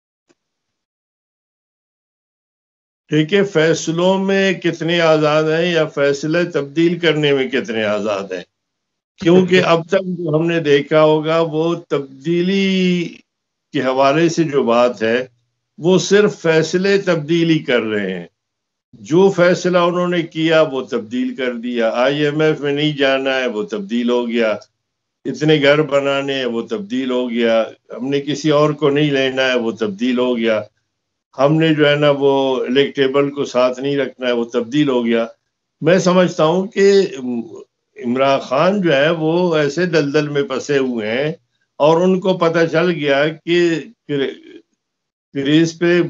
دیکھیے فیصلوں میں کتنے آزاد ہیں یا فیصلے تبدیل کرنے میں کتنے آزاد ہیں، کیونکہ اب تک جو ہم نے دیکھا ہوگا وہ تبدیلی کے حوالے سے جو بات ہے وہ صرف فیصلے تبدیلی کر رہے ہیں. جو فیصلہ انہوں نے کیا وہ تبدیل کر دیا. IMF میں نہیں جانا ہے وہ تبدیل ہو گیا، اتنے گھر بنانے ہیں وہ تبدیل ہو گیا، ہم نے کسی اور کو نہیں لینا ہے وہ تبدیل ہو گیا، ہم نے جو ہے نا وہ الیکٹیبل کو ساتھ نہیں رکھنا ہے وہ تبدیل ہو گیا. میں سمجھتا ہوں کہ عمران خان جو ہے وہ ایسے دلدل میں پھنسے ہوئے ہیں اور ان کو پتہ چل گیا کہ کریز پہ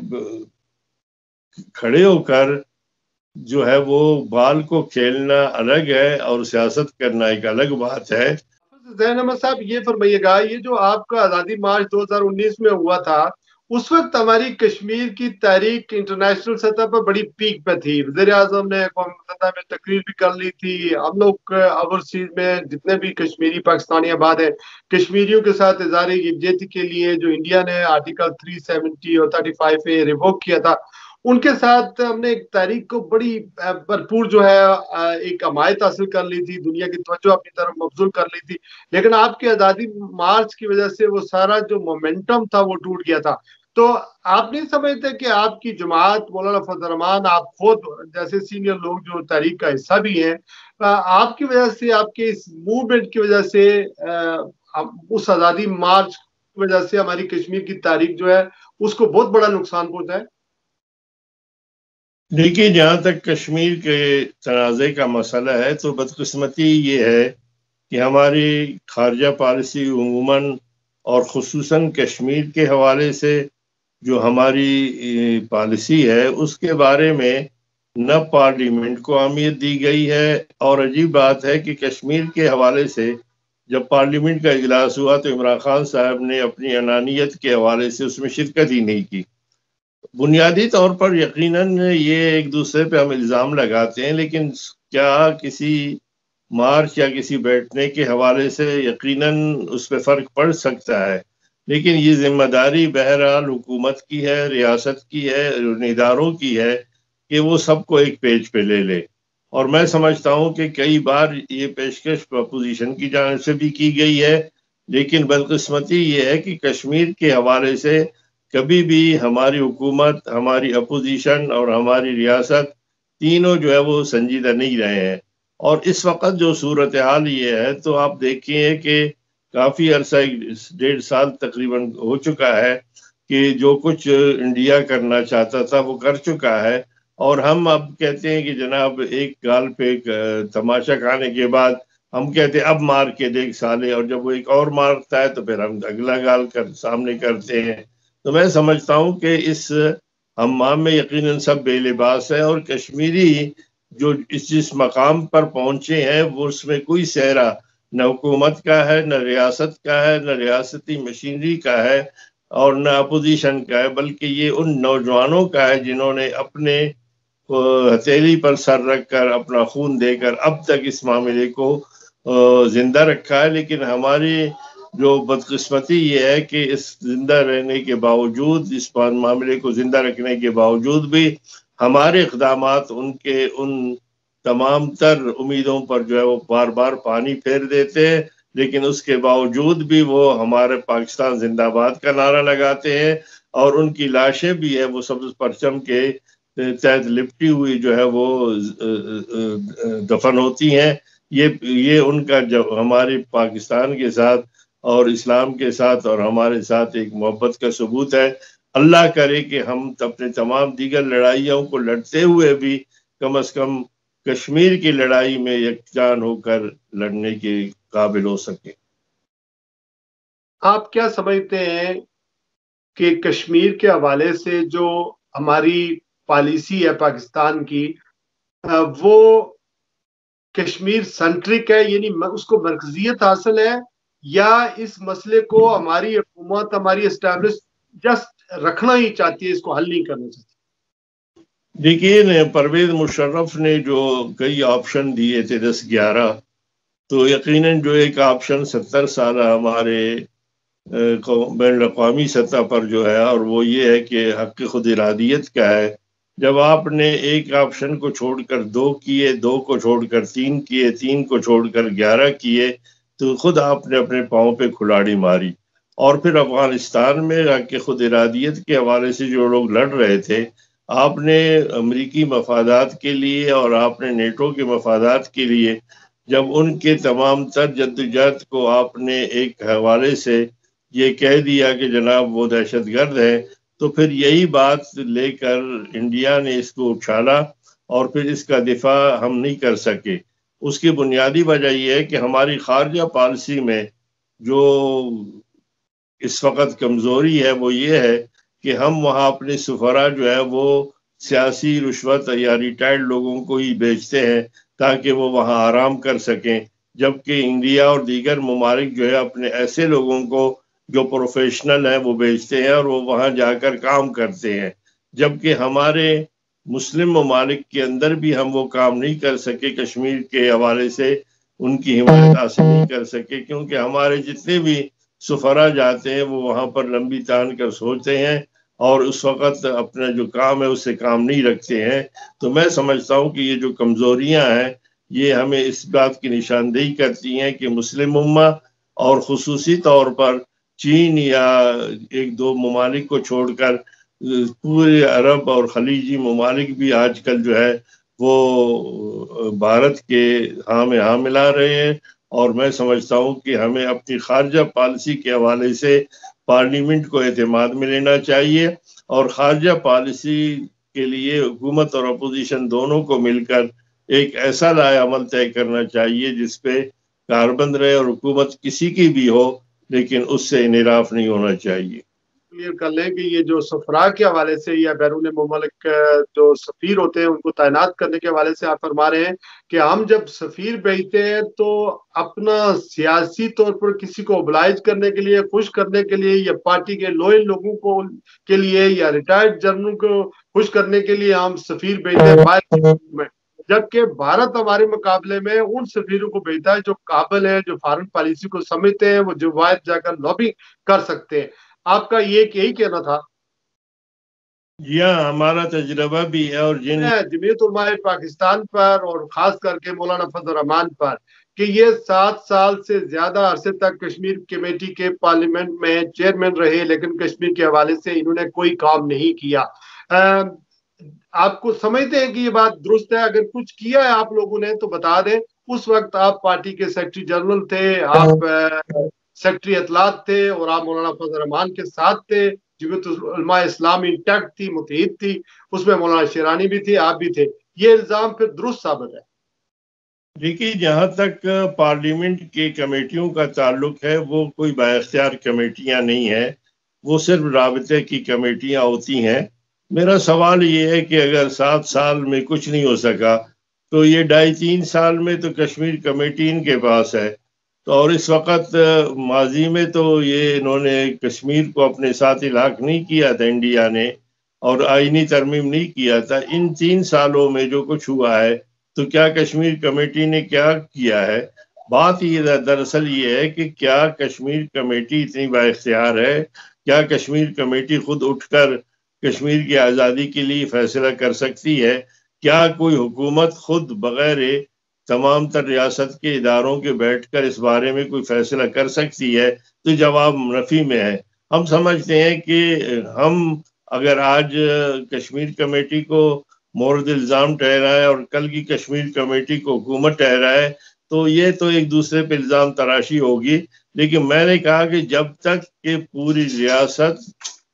کھڑے ہو کر جو ہے وہ بال کو کھیلنا الگ ہے اور سیاست کرنا ایک الگ بات ہے. زین احمد صاحب یہ فرمائیے گا، یہ جو آپ کا آزادی مارچ 2019 میں ہوا تھا اس وقت ہماری کشمیر کی تحریک انٹرنیشنل سطح پر بڑی پیک پہ تھی، وزیر اعظم نے اقوام متحدہ میں تقریر بھی کر لی تھی، ہم لوگ اوورسیز میں جتنے بھی کشمیری پاکستانی آباد ہیں کشمیریوں کے ساتھ اظہار یکجہتی کے لیے جو انڈیا نے آرٹیکل 370 اور 35A ریووک کیا تھا ان کے ساتھ ہم نے ایک تحریک کو بڑی بھرپور جو ہے ایک حمایت حاصل کر لی تھی، دنیا کی توجہ اپنی طرف مبذول کر لی تھی. لیکن آپ کی آزادی مارچ کی وجہ سے وہ سارا جو مومنٹم تھا وہ ٹوٹ گیا تھا. تو آپ نہیں سمجھتے کہ آپ کی جماعت، مولانا فضل الرحمان، آپ خود جیسے سینئر لوگ جو تحریک کا حصہ بھی ہیں، آپ کی وجہ سے، آپ کے اس موومنٹ کی وجہ سے، اس آزادی مارچ کی وجہ سے ہماری کشمیر کی تاریخ جو ہے اس کو بہت بڑا نقصان پہنچا ہے؟ دیکھیے، جہاں تک کشمیر کے تنازع کا مسئلہ ہے تو بدقسمتی یہ ہے کہ ہماری خارجہ پالیسی عموماً اور خصوصاً کشمیر کے حوالے سے جو ہماری پالیسی ہے اس کے بارے میں نہ پارلیمنٹ کو اہمیت دی گئی ہے، اور عجیب بات ہے کہ کشمیر کے حوالے سے جب پارلیمنٹ کا اجلاس ہوا تو عمران خان صاحب نے اپنی انانیت کے حوالے سے اس میں شرکت ہی نہیں کی۔ بنیادی طور پر یقیناً یہ ایک دوسرے پہ ہم الزام لگاتے ہیں، لیکن کیا کسی مارچ یا کسی بیٹھنے کے حوالے سے یقیناً اس پہ فرق پڑ سکتا ہے، لیکن یہ ذمہ داری بہرحال حکومت کی ہے، ریاست کی ہے، ان اداروں کی ہے کہ وہ سب کو ایک پیج پہ لے لے۔ اور میں سمجھتا ہوں کہ کئی بار یہ پیشکش اپوزیشن کی جانب سے بھی کی گئی ہے، لیکن بدقسمتی یہ ہے کہ کشمیر کے حوالے سے کبھی بھی ہماری حکومت، ہماری اپوزیشن اور ہماری ریاست تینوں جو ہے وہ سنجیدہ نہیں رہے ہیں۔ اور اس وقت جو صورتحال یہ ہے تو آپ دیکھیں کہ کافی عرصہ، 1.5 سال تقریباً ہو چکا ہے کہ جو کچھ انڈیا کرنا چاہتا تھا وہ کر چکا ہے، اور ہم اب کہتے ہیں کہ جناب ایک گال پہ تماشا کھانے کے بعد ہم کہتے ہیں اب مار کے دیکھ سالے، اور جب وہ ایک اور مارتا ہے تو پھر ہم اگلا گال سامنے کرتے ہیں۔ تو میں سمجھتا ہوں کہ اس ہمام میں یقیناً سب بے لباس ہے، اور کشمیری جو جس مقام پر پہنچے ہیں وہ اس میں کوئی صحرا نہ حکومت کا ہے، نہ ریاست کا ہے، نہ ریاستی مشینری کا ہے، اور نہ اپوزیشن کا ہے، بلکہ یہ ان نوجوانوں کا ہے جنہوں نے اپنے ہتھیلی پر سر رکھ کر، اپنا خون دے کر اب تک اس معاملے کو زندہ رکھا ہے۔ لیکن ہماری جو بدقسمتی یہ ہے کہ اس زندہ رہنے کے باوجود، اس معاملے کو زندہ رکھنے کے باوجود بھی ہمارے اقدامات ان تمام تر امیدوں پر جو ہے وہ بار بار پانی پھیر دیتے ہیں، لیکن اس کے باوجود بھی وہ ہمارے پاکستان زندہ باد کا نعرہ لگاتے ہیں، اور ان کی لاشیں بھی ہے وہ سبز پرچم کے تحت لپٹی ہوئی جو ہے وہ دفن ہوتی ہیں۔ یہ ان کا ہمارے پاکستان کے ساتھ اور اسلام کے ساتھ اور ہمارے ساتھ ایک محبت کا ثبوت ہے۔ اللہ کرے کہ ہم اپنے تمام دیگر لڑائیوں کو لڑتے ہوئے بھی کم از کم کشمیر کی لڑائی میں یکجان ہو کر لڑنے کے قابل ہو سکے۔ آپ کیا سمجھتے ہیں کہ کشمیر کے حوالے سے جو ہماری پالیسی ہے پاکستان کی، وہ کشمیر سنٹرک ہے، یعنی اس کو مرکزیت حاصل ہے، یا اس مسئلے کو ہماری حکومت، ہماری اسٹیبلش جسٹ رکھنا ہی چاہتی ہے، اس کو حل نہیں کرنا چاہتی؟ دیکھیے، پرویز مشرف نے جو کئی آپشن دیے تھے 10-11، تو یقیناً جو ایک آپشن 70 سالہ ہمارے بین الاقوامی سطح پر جو ہے، اور وہ یہ ہے کہ حق خود ارادیت کا ہے۔ جب آپ نے ایک آپشن کو چھوڑ کر 2 کیے، 2 کو چھوڑ کر 3 کیے، 3 کو چھوڑ کر 11 کیے، تو خود آپ نے اپنے پاؤں پہ کھلاڑی ماری۔ اور پھر افغانستان میں حق خود ارادیت کے حوالے سے جو لوگ لڑ رہے تھے، آپ نے امریکی مفادات کے لیے اور آپ نے نیٹو کے مفادات کے لیے جب ان کے تمام تر جدوجہد کو آپ نے ایک حوالے سے یہ کہہ دیا کہ جناب وہ دہشت گرد ہے، تو پھر یہی بات لے کر انڈیا نے اس کو اچھالا، اور پھر اس کا دفاع ہم نہیں کر سکے۔ اس کی بنیادی وجہ یہ ہے کہ ہماری خارجہ پالیسی میں جو اس وقت کمزوری ہے وہ یہ ہے کہ ہم وہاں اپنے سفراء جو ہے وہ سیاسی رشوت یا ریٹائرڈ لوگوں کو ہی بھیجتے ہیں تاکہ وہ وہاں آرام کر سکیں، جبکہ انڈیا اور دیگر ممالک جو ہے اپنے ایسے لوگوں کو جو پروفیشنل ہیں وہ بھیجتے ہیں اور وہ وہاں جا کر کام کرتے ہیں، جبکہ ہمارے مسلم ممالک کے اندر بھی ہم وہ کام نہیں کر سکے، کشمیر کے حوالے سے ان کی حمایت حاصل نہیں کر سکے، کیونکہ ہمارے جتنے بھی سفراء جاتے ہیں وہ وہاں پر لمبی تان کر سوچتے ہیں اور اس وقت اپنا جو کام ہے اس سے کام نہیں رکھتے ہیں۔ تو میں سمجھتا ہوں کہ یہ جو کمزوریاں ہیں یہ ہمیں اس بات کی نشاندہی کرتی ہیں کہ مسلم امہ اور خصوصی طور پر چین یا 1-2 ممالک کو چھوڑ کر پورے عرب اور خلیجی ممالک بھی آج کل جو ہے وہ بھارت کے ہاں میں ہاں ملا رہے ہیں۔ اور میں سمجھتا ہوں کہ ہمیں اپنی خارجہ پالیسی کے حوالے سے پارلیمنٹ کو اعتماد میں لینا چاہیے، اور خارجہ پالیسی کے لیے حکومت اور اپوزیشن دونوں کو مل کر ایک ایسا لائحہ عمل طے کرنا چاہیے جس پہ کاربند رہے، اور حکومت کسی کی بھی ہو لیکن اس سے انحراف نہیں ہونا چاہیے۔ کلیئر کر لیں کہ یہ جو سفراء کے حوالے سے یا بیرون ممالک جو سفیر ہوتے ہیں ان کو تعینات کرنے کے حوالے سے آپ فرما رہے ہیں کہ ہم جب سفیر بھیجتے ہیں تو اپنا سیاسی طور پر کسی کو اوبلائز کرنے کے لیے، خوش کرنے کے لیے، یا پارٹی کے لوئل لوگوں کو کے لیے، یا ریٹائرڈ جنرل کو خوش کرنے کے لیے ہم سفیر بھیجتے ہیں باہر میں، جبکہ بھارت ہمارے مقابلے میں ان سفیروں کو بھیجتا ہے جو قابل ہیں، جو فارن پالیسی کو سمجھتے ہیں، وہ جو باہر جا کر لابی کر سکتے ہیں۔ آپ کا یہ یہی کہنا تھا؟ جی ہاں، ہمارا تجربہ بھی ہے، اور جمعیت علماء پاکستان پر اور خاص کر کے مولانا فضل الرحمان پر کہ یہ 7 سال سے زیادہ عرصے تک کشمیر کمیٹی کے پارلیمنٹ میں چیئرمین رہے، لیکن کشمیر کے حوالے سے انہوں نے کوئی کام نہیں کیا۔ آپ کو سمجھتے ہیں کہ یہ بات درست ہے؟ اگر کچھ کیا ہے آپ لوگوں نے تو بتا دیں۔ اس وقت آپ پارٹی کے سیکرٹری جنرل تھے، آپ سیکرٹری اطلاعات تھے، اور آپ مولانا فضل الرحمان کے ساتھ تھے۔ جمعیت علماء اسلام انٹیکٹ تھی، متحد تھی، اس میں مولانا شیرانی بھی تھی، آپ بھی تھے۔ یہ الزام پھر درست ثابت ہے؟ دیکھیے، جہاں تک پارلیمنٹ کی کمیٹیوں کا تعلق ہے، وہ کوئی بااختیار کمیٹیاں نہیں ہیں، وہ صرف رابطے کی کمیٹیاں ہوتی ہیں۔ میرا سوال یہ ہے کہ اگر 7 سال میں کچھ نہیں ہو سکا تو یہ 2.5-3 سال میں تو کشمیر کمیٹی ان کے پاس ہے، تو اور اس وقت ماضی میں تو یہ انہوں نے کشمیر کو اپنے ساتھ الحاق نہیں کیا تھا انڈیا نے، اور آئینی ترمیم نہیں کیا تھا۔ ان 3 سالوں میں جو کچھ ہوا ہے تو کیا کشمیر کمیٹی نے کیا کیا ہے؟ بات یہ دراصل یہ ہے کہ کیا کشمیر کمیٹی اتنی بااختیار ہے؟ کیا کشمیر کمیٹی خود اٹھ کر کشمیر کی آزادی کے لیے فیصلہ کر سکتی ہے؟ کیا کوئی حکومت خود بغیر تمام تر ریاست کے اداروں کے بیٹھ کر اس بارے میں کوئی فیصلہ کر سکتی ہے؟ تو جواب منفی میں ہے۔ ہم سمجھتے ہیں کہ ہم اگر آج کشمیر کمیٹی کو مورد الزام ٹھہرائے اور کل کی کشمیر کمیٹی کو حکومت ٹھہرائے تو یہ تو ایک دوسرے پہ الزام تراشی ہوگی۔ لیکن میں نے کہا کہ جب تک کہ پوری ریاست،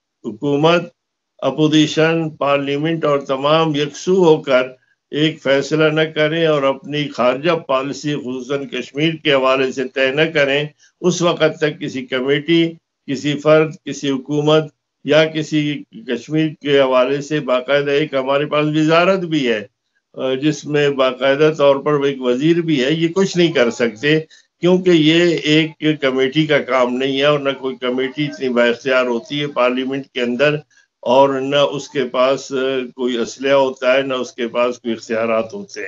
حکومت، اپوزیشن، پارلیمنٹ اور تمام یکسو ہو کر ایک فیصلہ نہ کریں اور اپنی خارجہ پالیسی خصوصاً کشمیر کے حوالے سے طے نہ کریں، اس وقت تک کسی کمیٹی، کسی فرد، کسی حکومت یا کسی کشمیر کے حوالے سے باقاعدہ ایک ہمارے پاس وزارت بھی ہے جس میں باقاعدہ طور پر ایک وزیر بھی ہے، یہ کچھ نہیں کر سکتے، کیونکہ یہ ایک کمیٹی کا کام نہیں ہے، اور نہ کوئی کمیٹی اتنی بااختیار ہوتی ہے پارلیمنٹ کے اندر، اور نہ اس کے پاس کوئی اسلحہ ہوتا ہے، نہ اس کے پاس کوئی اختیارات ہوتے ہیں۔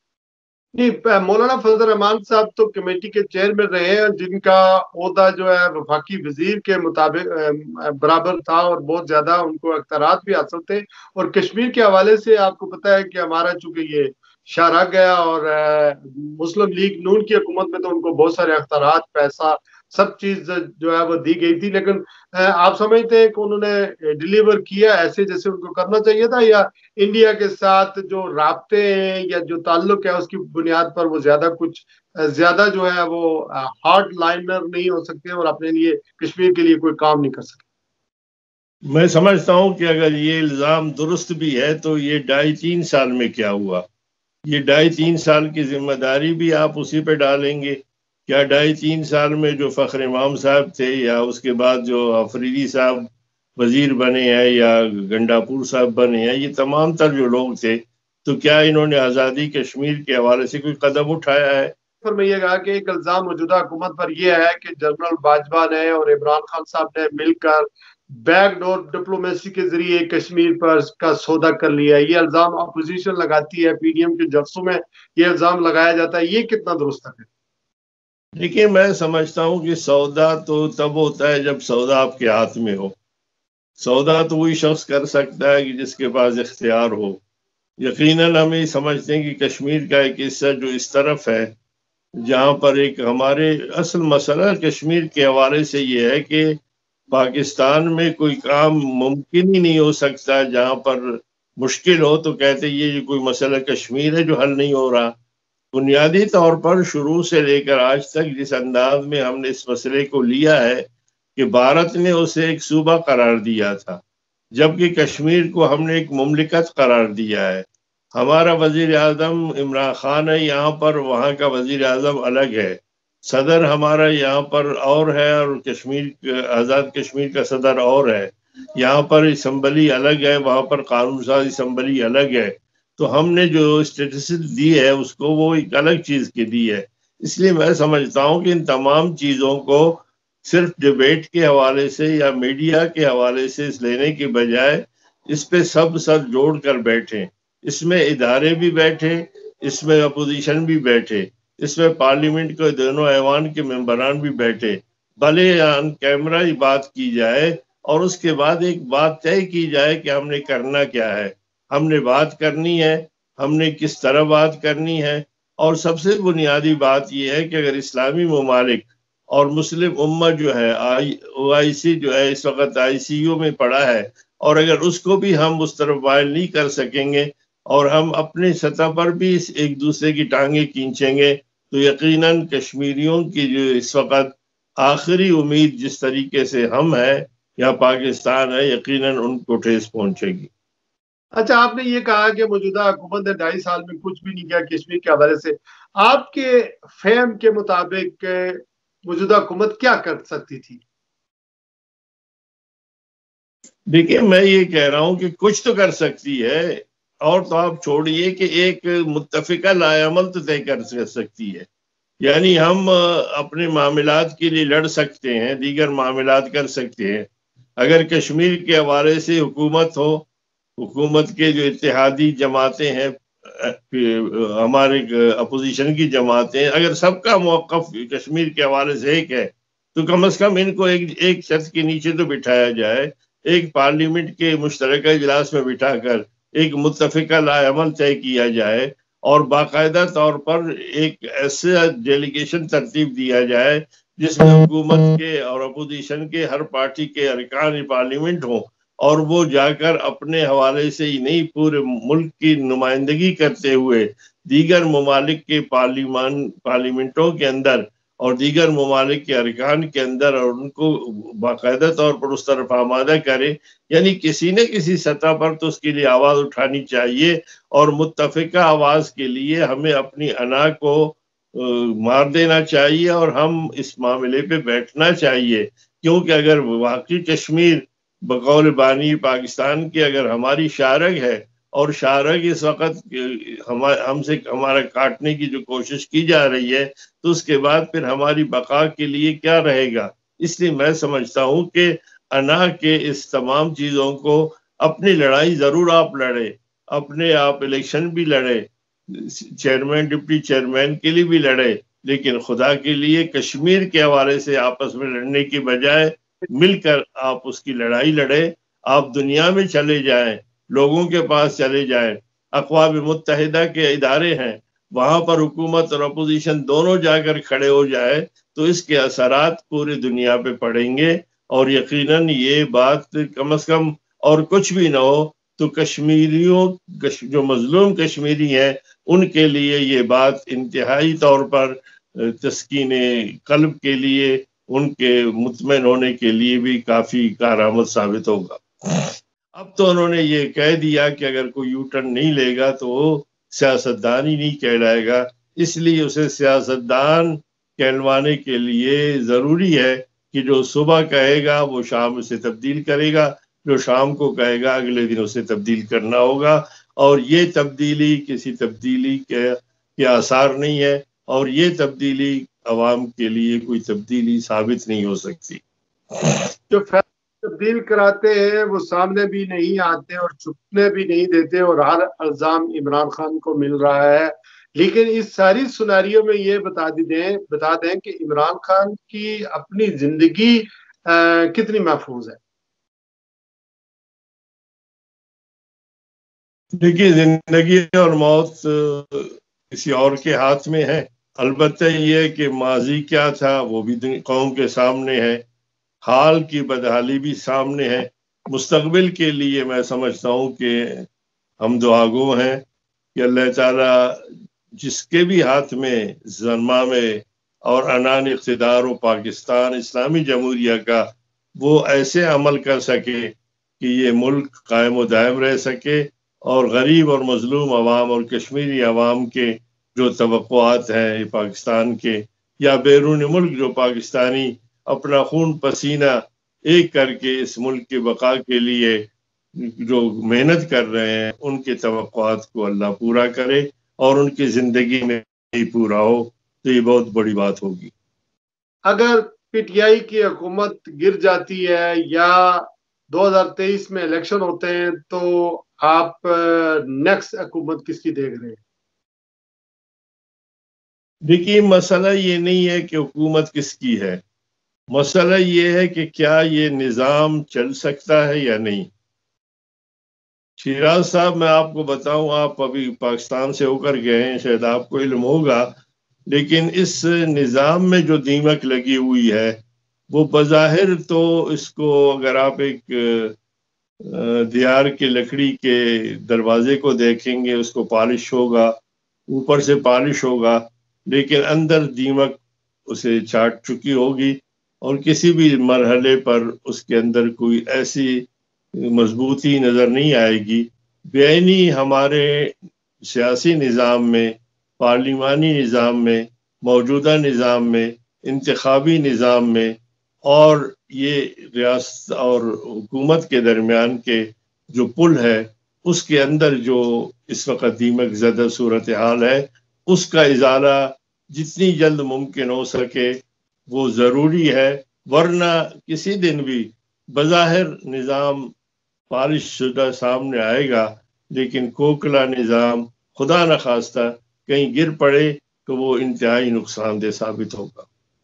نہیں، مولانا فضل الرحمان صاحب تو کمیٹی کے چیئرمین رہے ہیں، جن کا عہدہ جو ہے وفاقی وزیر کے مطابق برابر تھا، اور بہت زیادہ ان کو اختیارات بھی حاصل تھے۔ اور کشمیر کے حوالے سے آپ کو پتہ ہے کہ ہمارا چونکہ یہ شاہ رہ گیا، اور مسلم لیگ نون کی حکومت میں تو ان کو بہت سارے اختیارات، پیسہ، سب چیز جو ہے وہ دی گئی تھی، لیکن آپ سمجھتے ہیں کہ انہوں نے ڈیلیور کیا ایسے جیسے ان کو کرنا چاہیے تھا، یا انڈیا کے ساتھ جو رابطے ہیں یا جو تعلق ہے اس کی بنیاد پر وہ زیادہ جو ہے وہ ہارڈ لائنر نہیں ہو سکتے اور اپنے لیے کشمیر کے لیے کوئی کام نہیں کر سکتے؟ میں سمجھتا ہوں کہ اگر یہ الزام درست بھی ہے تو یہ 2.5-3 سال میں کیا ہوا، یہ 2.5-3 سال کی ذمہ داری بھی آپ اسی پہ ڈالیں گے؟ کیا 2.5-3 سال میں جو فخر امام صاحب تھے، یا اس کے بعد جو آفریدی صاحب وزیر بنے ہیں، یا گنڈاپور صاحب بنے ہیں، یہ تمام تر جو لوگ تھے، تو کیا انہوں نے آزادی کشمیر کے حوالے سے کوئی قدم اٹھایا ہے؟ فرمائیے گا کہ ایک الزام موجودہ حکومت پر یہ ہے کہ جنرل باجوہ نے اور عمران خان صاحب نے مل کر بیک ڈور ڈپلومیسی کے ذریعے کشمیر پر کا سودا کر لیا ہے۔ یہ الزام اپوزیشن لگاتی ہے، پی ڈی ایم کے جلسوں میں یہ الزام لگایا جاتا ہے، یہ کتنا درست ہے؟ دیکھیے، میں سمجھتا ہوں کہ سودا تو تب ہوتا ہے جب سودا آپ کے ہاتھ میں ہو۔ سودا تو وہی شخص کر سکتا ہے کہ جس کے پاس اختیار ہو۔ یقیناً ہم یہ سمجھتے ہیں کہ کشمیر کا ایک حصہ جو اس طرف ہے، جہاں پر ایک ہمارے اصل مسئلہ کشمیر کے حوالے سے یہ ہے کہ پاکستان میں کوئی کام ممکن ہی نہیں ہو سکتا جہاں پر مشکل ہو تو کہتے یہ کوئی مسئلہ کشمیر ہے جو حل نہیں ہو رہا۔ بنیادی طور پر شروع سے لے کر آج تک جس انداز میں ہم نے اس مسئلے کو لیا ہے کہ بھارت نے اسے ایک صوبہ قرار دیا تھا، جبکہ کشمیر کو ہم نے ایک مملکت قرار دیا ہے. ہمارا وزیر اعظم عمران خان ہے یہاں پر، وہاں کا وزیر اعظم الگ ہے. صدر ہمارا یہاں پر اور ہے، اور آزاد کشمیر کا صدر اور ہے. یہاں پر اسمبلی الگ ہے، وہاں پر قانون ساز اسمبلی الگ ہے. تو ہم نے جو اسٹیٹس دی ہے اس کو وہ ایک الگ چیز کی دی ہے. اس لیے میں سمجھتا ہوں کہ ان تمام چیزوں کو صرف ڈیبیٹ کے حوالے سے یا میڈیا کے حوالے سے لینے کے بجائے اس پہ سب سر جوڑ کر بیٹھیں. اس میں ادارے بھی بیٹھے، اس میں اپوزیشن بھی بیٹھے، اس میں پارلیمنٹ کے دونوں ایوان کے ممبران بھی بیٹھے، بھلے آن کیمرہ ہی بات کی جائے، اور اس کے بعد ایک بات طے کی جائے کہ ہم نے کرنا کیا ہے. ہم نے بات کرنی ہے، ہم نے کس طرح بات کرنی ہے. اور سب سے بنیادی بات یہ ہے کہ اگر اسلامی ممالک اور مسلم امت جو ہے OIC جو ہے اس وقت ICU میں پڑا ہے، اور اگر اس کو بھی ہم اس طرف مائل نہیں کر سکیں گے اور ہم اپنی سطح پر بھی ایک دوسرے کی ٹانگیں کھینچیں گے، تو یقیناً کشمیریوں کی جو اس وقت آخری امید جس طریقے سے ہم ہیں یا پاکستان ہے، یقیناً ان کو ٹھیس پہنچے گی. اچھا، آپ نے یہ کہا کہ موجودہ حکومت نے 2.5 سال میں کچھ بھی نہیں کیا کشمیر کے حوالے سے. آپ کے فہم کے مطابق موجودہ حکومت کیا کر سکتی تھی؟ دیکھیے، میں یہ کہہ رہا ہوں کہ کچھ تو کر سکتی ہے، اور تو آپ چھوڑیے کہ ایک متفقہ لائے عمل تو طے کر سکتی ہے. یعنی ہم اپنے معاملات کے لیے لڑ سکتے ہیں، دیگر معاملات کر سکتے ہیں. اگر کشمیر کے حوالے سے حکومت ہو، حکومت کے جو اتحادی جماعتیں ہیں، ہمارے اپوزیشن کی جماعتیں، اگر سب کا موقف کشمیر کے حوالے سے ایک ہے تو کم از کم ان کو ایک چھت کے نیچے تو بٹھایا جائے، ایک پارلیمنٹ کے مشترکہ اجلاس میں بٹھا کر ایک متفقہ لائے عمل طے کیا جائے، اور باقاعدہ طور پر ایک ایسے ڈیلیگیشن ترتیب دیا جائے جس میں حکومت کے اور اپوزیشن کے ہر پارٹی کے ارکان پارلیمنٹ ہوں، اور وہ جا کر اپنے حوالے سے ہی نہیں پورے ملک کی نمائندگی کرتے ہوئے دیگر ممالک کے پارلیمنٹوں کے اندر اور دیگر ممالک کے ارکان کے اندر، اور ان کو باقاعدہ طور پر اس طرف آمادہ کرے. یعنی کسی نہ کسی سطح پر تو اس کے لیے آواز اٹھانی چاہیے، اور متفقہ آواز کے لیے ہمیں اپنی انا کو مار دینا چاہیے، اور ہم اس معاملے پہ بیٹھنا چاہیے. کیونکہ اگر واقعی کشمیر بقول بانی پاکستان کی اگر ہماری شارگ ہے، اور شارگ اس وقت ہم سے ہمارا کاٹنے کی جو کوشش کی جا رہی ہے، تو اس کے بعد پھر ہماری بقا کے لیے کیا رہے گا. اس لیے میں سمجھتا ہوں کہ انا کے اس تمام چیزوں کو اپنی لڑائی ضرور آپ لڑے، اپنے آپ الیکشن بھی لڑے، چیئرمین ڈپٹی چیئرمین کے لیے بھی لڑے، لیکن خدا کے لیے کشمیر کے حوالے سے آپس میں لڑنے کی بجائے مل کر آپ اس کی لڑائی لڑے. آپ دنیا میں چلے جائیں، لوگوں کے پاس چلے جائیں، اقوام متحدہ کے ادارے ہیں، وہاں پر حکومت اور اپوزیشن دونوں جا کر کھڑے ہو جائے تو اس کے اثرات پوری دنیا پہ پڑیں گے. اور یقیناً یہ بات کم از کم اور کچھ بھی نہ ہو تو کشمیریوں جو مظلوم کشمیری ہیں ان کے لیے یہ بات انتہائی طور پر تسکین قلب کے لیے، ان کے مطمئن ہونے کے لیے بھی کافی کارآمد ثابت ہوگا. اب تو انہوں نے یہ کہہ دیا کہ اگر کوئی یو ٹرن نہیں لے گا تو وہ سیاستدان ہی نہیں کہلائے گا. اس لیے اسے سیاستدان کہلوانے کے لیے ضروری ہے کہ جو صبح کہے گا وہ شام سے تبدیل کرے گا، جو شام کو کہے گا اگلے دن اسے تبدیل کرنا ہوگا. اور یہ تبدیلی کسی تبدیلی کے آثار نہیں ہے، اور یہ تبدیلی عوام کے لیے کوئی تبدیلی ثابت نہیں ہو سکتی. جو تبدیل کراتے ہیں وہ سامنے بھی نہیں آتے اور چھپنے بھی نہیں دیتے، اور ہر الزام عمران خان کو مل رہا ہے. لیکن اس ساری سناریوں میں یہ بتا دیں کہ عمران خان کی اپنی زندگی کتنی محفوظ ہے. دیکھیے، زندگی اور موت کسی اور کے ہاتھ میں ہے. البتہ یہ کہ ماضی کیا تھا وہ بھی قوم کے سامنے ہے، حال کی بدحالی بھی سامنے ہے. مستقبل کے لیے میں سمجھتا ہوں کہ ہم دعاگو ہیں کہ اللہ تعالیٰ جس کے بھی ہاتھ میں زنما میں اور عنان اقتدار و پاکستان اسلامی جمہوریہ کا وہ ایسے عمل کر سکے کہ یہ ملک قائم و دائم رہ سکے اور غریب اور مظلوم عوام اور کشمیری عوام کے جو توقعات ہیں پاکستان کے یا بیرون ملک جو پاکستانی اپنا خون پسینہ ایک کر کے اس ملک کی بقا کے لیے جو محنت کر رہے ہیں ان کے توقعات کو اللہ پورا کرے اور ان کی زندگی میں ہی پورا ہو تو یہ بہت بڑی بات ہوگی۔ اگر پی ٹی آئی کی حکومت گر جاتی ہے یا 2023 میں الیکشن ہوتے ہیں تو آپ نیکسٹ حکومت کس کی دیکھ رہے ہیں؟ دیکھیے مسئلہ یہ نہیں ہے کہ حکومت کس کی ہے، مسئلہ یہ ہے کہ کیا یہ نظام چل سکتا ہے یا نہیں۔ شیراز صاحب میں آپ کو بتاؤں، آپ ابھی پاکستان سے ہو کر گئے ہیں، شاید آپ کو علم ہوگا، لیکن اس نظام میں جو دیمک لگی ہوئی ہے وہ بظاہر تو اس کو اگر آپ ایک دیار کے لکڑی کے دروازے کو دیکھیں گے اس کو پالش ہوگا، اوپر سے پالش ہوگا، لیکن اندر دیمک اسے چاٹ چکی ہوگی اور کسی بھی مرحلے پر اس کے اندر کوئی ایسی مضبوطی نظر نہیں آئے گی۔ بینی ہمارے سیاسی نظام میں، پارلیمانی نظام میں، موجودہ نظام میں، انتخابی نظام میں اور یہ ریاست اور حکومت کے درمیان کے جو پل ہے اس کے اندر جو اس وقت دیمک زدہ صورتحال ہے اس کا ازالہ جتنی جلد ممکن ہو سکے وہ ضروری ہے، ورنہ کسی دن بھی بظاہر نظام پالش شدہ سامنے آئے گا لیکن کوکلا نظام خدا نخواستہ کہیں گر پڑے تو وہ انتہائی نقصان دہ ثابت ہوگا۔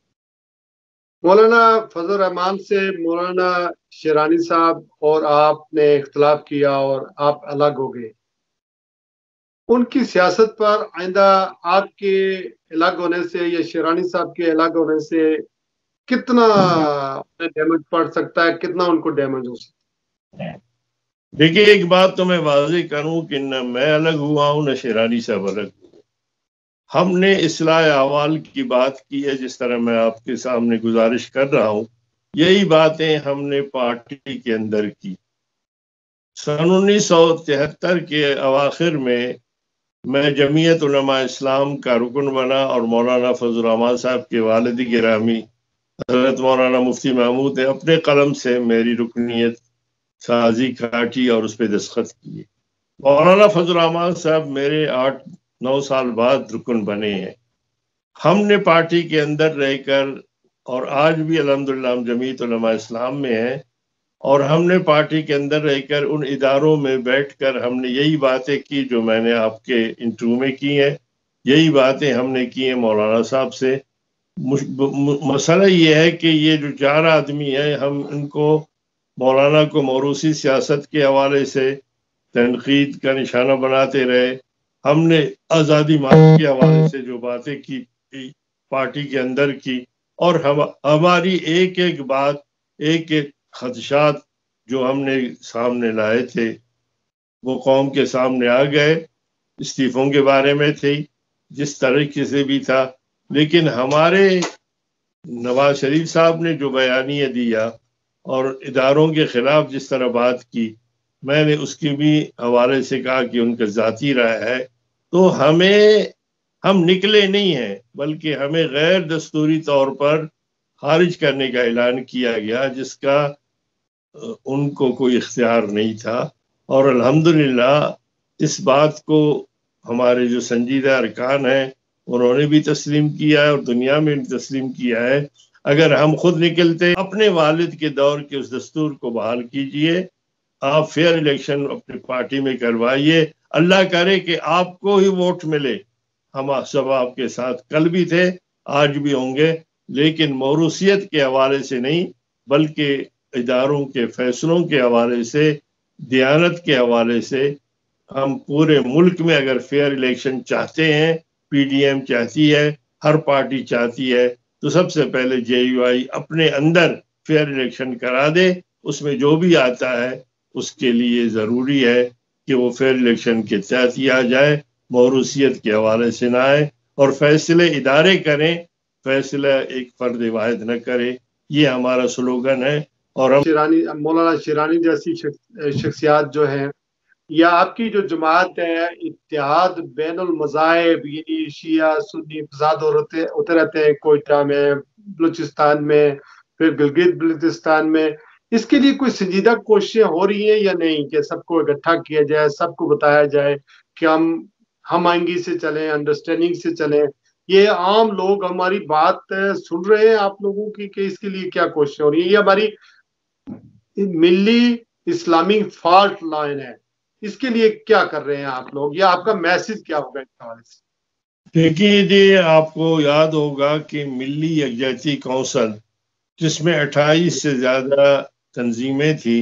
مولانا فضل الرحمان سے مولانا شیرانی صاحب اور آپ نے اختلاف کیا اور آپ الگ ہو گئے، ان کی سیاست پر آئندہ آپ کے الگ ہونے سے یا شیرانی صاحب کے الگ ہونے سے کتنا ڈیمیج پڑ سکتا ہے، کتنا ان کو ڈیمیج ہو سکتا ہے؟ دیکھیے ایک بات تو میں واضح کروں کہ نہ میں الگ ہوا ہوں نہ شیرانی صاحب الگ ہوں۔ ہم نے اصلاح احوال کی بات کی ہے، جس طرح میں آپ کے سامنے گزارش کر رہا ہوں یہی باتیں ہم نے پارٹی کے اندر کی۔ سن 1973 کے اواخر میں جمعیت علماء اسلام کا رکن بنا اور مولانا فضل الرحمان صاحب کے والد گرامی حضرت مولانا مفتی محمود نے اپنے قلم سے میری رکنیت سازی کاٹی اور اس پہ دستخط کیے۔ مولانا فضل الرحمان صاحب میرے 8-9 سال بعد رکن بنے ہیں۔ ہم نے پارٹی کے اندر رہ کر اور آج بھی الحمدللہ ہم جمعیت علماء اسلام میں ہیں اور ہم نے پارٹی کے اندر رہ کر ان اداروں میں بیٹھ کر ہم نے یہی باتیں کی جو میں نے آپ کے انٹرویو میں کی ہیں، یہی باتیں ہم نے کی ہیں مولانا صاحب سے۔ مسئلہ یہ ہے کہ یہ جو 4 آدمی ہیں ہم ان کو مولانا کو موروثی سیاست کے حوالے سے تنقید کا نشانہ بناتے رہے، ہم نے آزادی مارچ کے حوالے سے جو باتیں کی پارٹی کے اندر کی، اور ہماری ایک ایک بات، ایک ایک خدشات جو ہم نے سامنے لائے تھے وہ قوم کے سامنے آ گئے۔ استعفوں کے بارے میں تھی، جس طریقے سے بھی تھا، لیکن ہمارے نواز شریف صاحب نے جو بیانیہ دیا اور اداروں کے خلاف جس طرح بات کی، میں نے اس کی بھی حوالے سے کہا کہ ان کا ذاتی رائے ہے، تو ہم نکلے نہیں ہیں بلکہ ہمیں غیر دستوری طور پر خارج کرنے کا اعلان کیا گیا جس کا ان کو کوئی اختیار نہیں تھا، اور الحمدللہ اس بات کو ہمارے جو سنجیدہ ارکان ہیں انہوں نے بھی تسلیم کیا ہے اور دنیا میں بھی تسلیم کیا ہے۔ اگر ہم خود نکلتے اپنے والد کے دور کے اس دستور کو بحال کیجئے، آپ فیئر الیکشن اپنی پارٹی میں کروائیے، اللہ کرے کہ آپ کو ہی ووٹ ملے، ہم سب آپ کے ساتھ کل بھی تھے آج بھی ہوں گے، لیکن موروثیت کے حوالے سے نہیں بلکہ اداروں کے فیصلوں کے حوالے سے، دیانت کے حوالے سے ہم پورے ملک میں اگر فیئر الیکشن چاہتے ہیں، پی ڈی ایم چاہتی ہے، ہر پارٹی چاہتی ہے، تو سب سے پہلے جے یو آئی اپنے اندر فیئر الیکشن کرا دے، اس میں جو بھی آتا ہے اس کے لیے ضروری ہے کہ وہ فیئر الیکشن کے تحت ہی آ جائے، موروثیت کے حوالے سے نہ آئے، اور فیصلے ادارے کریں، فیصلہ ایک فرد واحد نہ کرے۔ یہ ہمارا سلوگن ہے۔ اور ہم مولانا شیرانی جیسی شخصیات جو ہیں، یا آپ کی جو جماعت ہے اتحاد بین المذاہب، یعنی شیعہ سنی فساد ہوتے رہتے ہیں کوئٹہ میں، بلوچستان میں، پھر گلگت بلتستان میں، اس کے لیے کوئی سنجیدہ کوششیں ہو رہی ہیں یا نہیں کہ سب کو اکٹھا کیا جائے، سب کو بتایا جائے کہ ہم آہنگی سے چلیں، انڈرسٹینڈنگ سے چلیں؟ یہ عام لوگ ہماری بات سن رہے ہیں آپ لوگوں کی کہ اس کے لیے کیا کوششیں ہو رہی ہیں؟ یہ ہماری ملی اسلامک فالٹ لائن ہے، اس کے لیے کیا کر رہے ہیں آپ لوگ، یا آپ کا میسج کیا ہوگا اس حوالے سے؟ دیکھیے جی، آپ کو یاد ہوگا کہ ملی یکجہتی کونسل، جس میں 28 سے زیادہ تنظیمیں تھیں،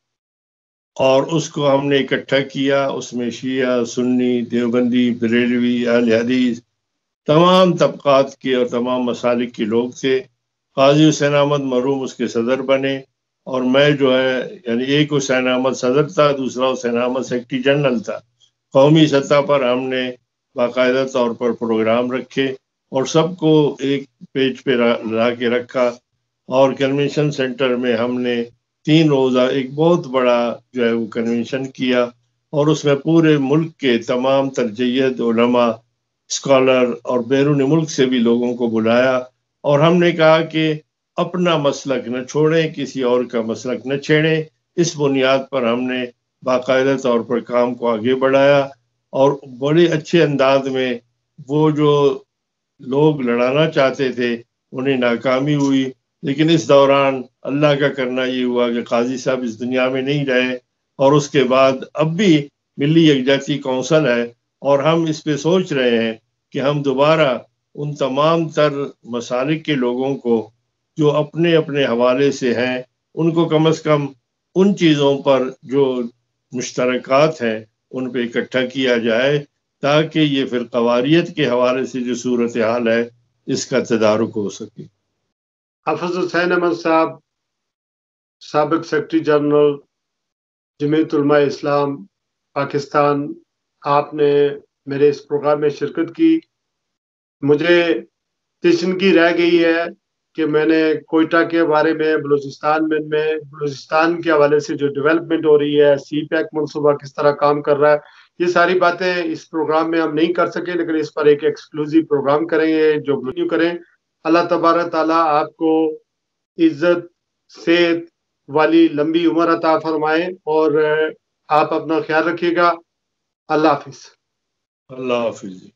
اور اس کو ہم نے اکٹھا کیا، اس میں شیعہ سنی دیوبندی بریلوی اہل حدیث تمام طبقات کے اور تمام مسالک کے لوگ تھے۔ قاضی حسین احمد مرحوم اس کے صدر بنے، اور میں جو ہے یعنی ایک حسین احمد صدر تھا، دوسرا حسین احمد سیکرٹری جنرل تھا۔ قومی سطح پر ہم نے باقاعدہ طور پر پروگرام رکھے اور سب کو ایک پیج پہ لا کے رکھا، اور کنونشن سینٹر میں ہم نے 3 روزہ ایک بہت بڑا جو ہے وہ کنونشن کیا، اور اس میں پورے ملک کے تمام ترجیحات علماء، اسکالر اور بیرون ملک سے بھی لوگوں کو بلایا، اور ہم نے کہا کہ اپنا مسلک نہ چھوڑیں، کسی اور کا مسلک نہ چھیڑیں۔ اس بنیاد پر ہم نے باقاعدہ طور پر کام کو آگے بڑھایا، اور بڑے اچھے انداز میں وہ جو لوگ لڑانا چاہتے تھے انہیں ناکامی ہوئی۔ لیکن اس دوران اللہ کا کرنا یہ ہوا کہ قاضی صاحب اس دنیا میں نہیں رہے، اور اس کے بعد اب بھی ملی یکجہتی کونسل ہے، اور ہم اس پہ سوچ رہے ہیں کہ ہم دوبارہ ان تمام تر مسالک کے لوگوں کو جو اپنے اپنے حوالے سے ہیں، ان کو کم از کم ان چیزوں پر جو مشترکات ہیں ان پہ اکٹھا کیا جائے، تاکہ یہ پھر قواریت کے حوالے سے جو صورتحال ہے اس کا تدارک ہو سکے۔ حافظ حسین احمد صاحب، سابق سیکرٹری جنرل جمعیت علماء اسلام پاکستان، آپ نے میرے اس پروگرام میں شرکت کی۔ مجھے تشنگی رہ گئی ہے کہ میں نے کوئٹہ کے بارے میں، بلوچستان کے حوالے سے جو ڈیولپمنٹ ہو رہی ہے، سی پیک منصوبہ کس طرح کام کر رہا ہے، یہ ساری باتیں اس پروگرام میں ہم نہیں کر سکے، لیکن اس پر ایک ایکسکلوزیو پروگرام کریں گے جو بلو کریں۔ اللہ تبارک تعالیٰ آپ کو عزت، صحت والی لمبی عمر عطا فرمائے، اور آپ اپنا خیال رکھیے گا۔ اللہ حافظ۔ اللہ حافظ۔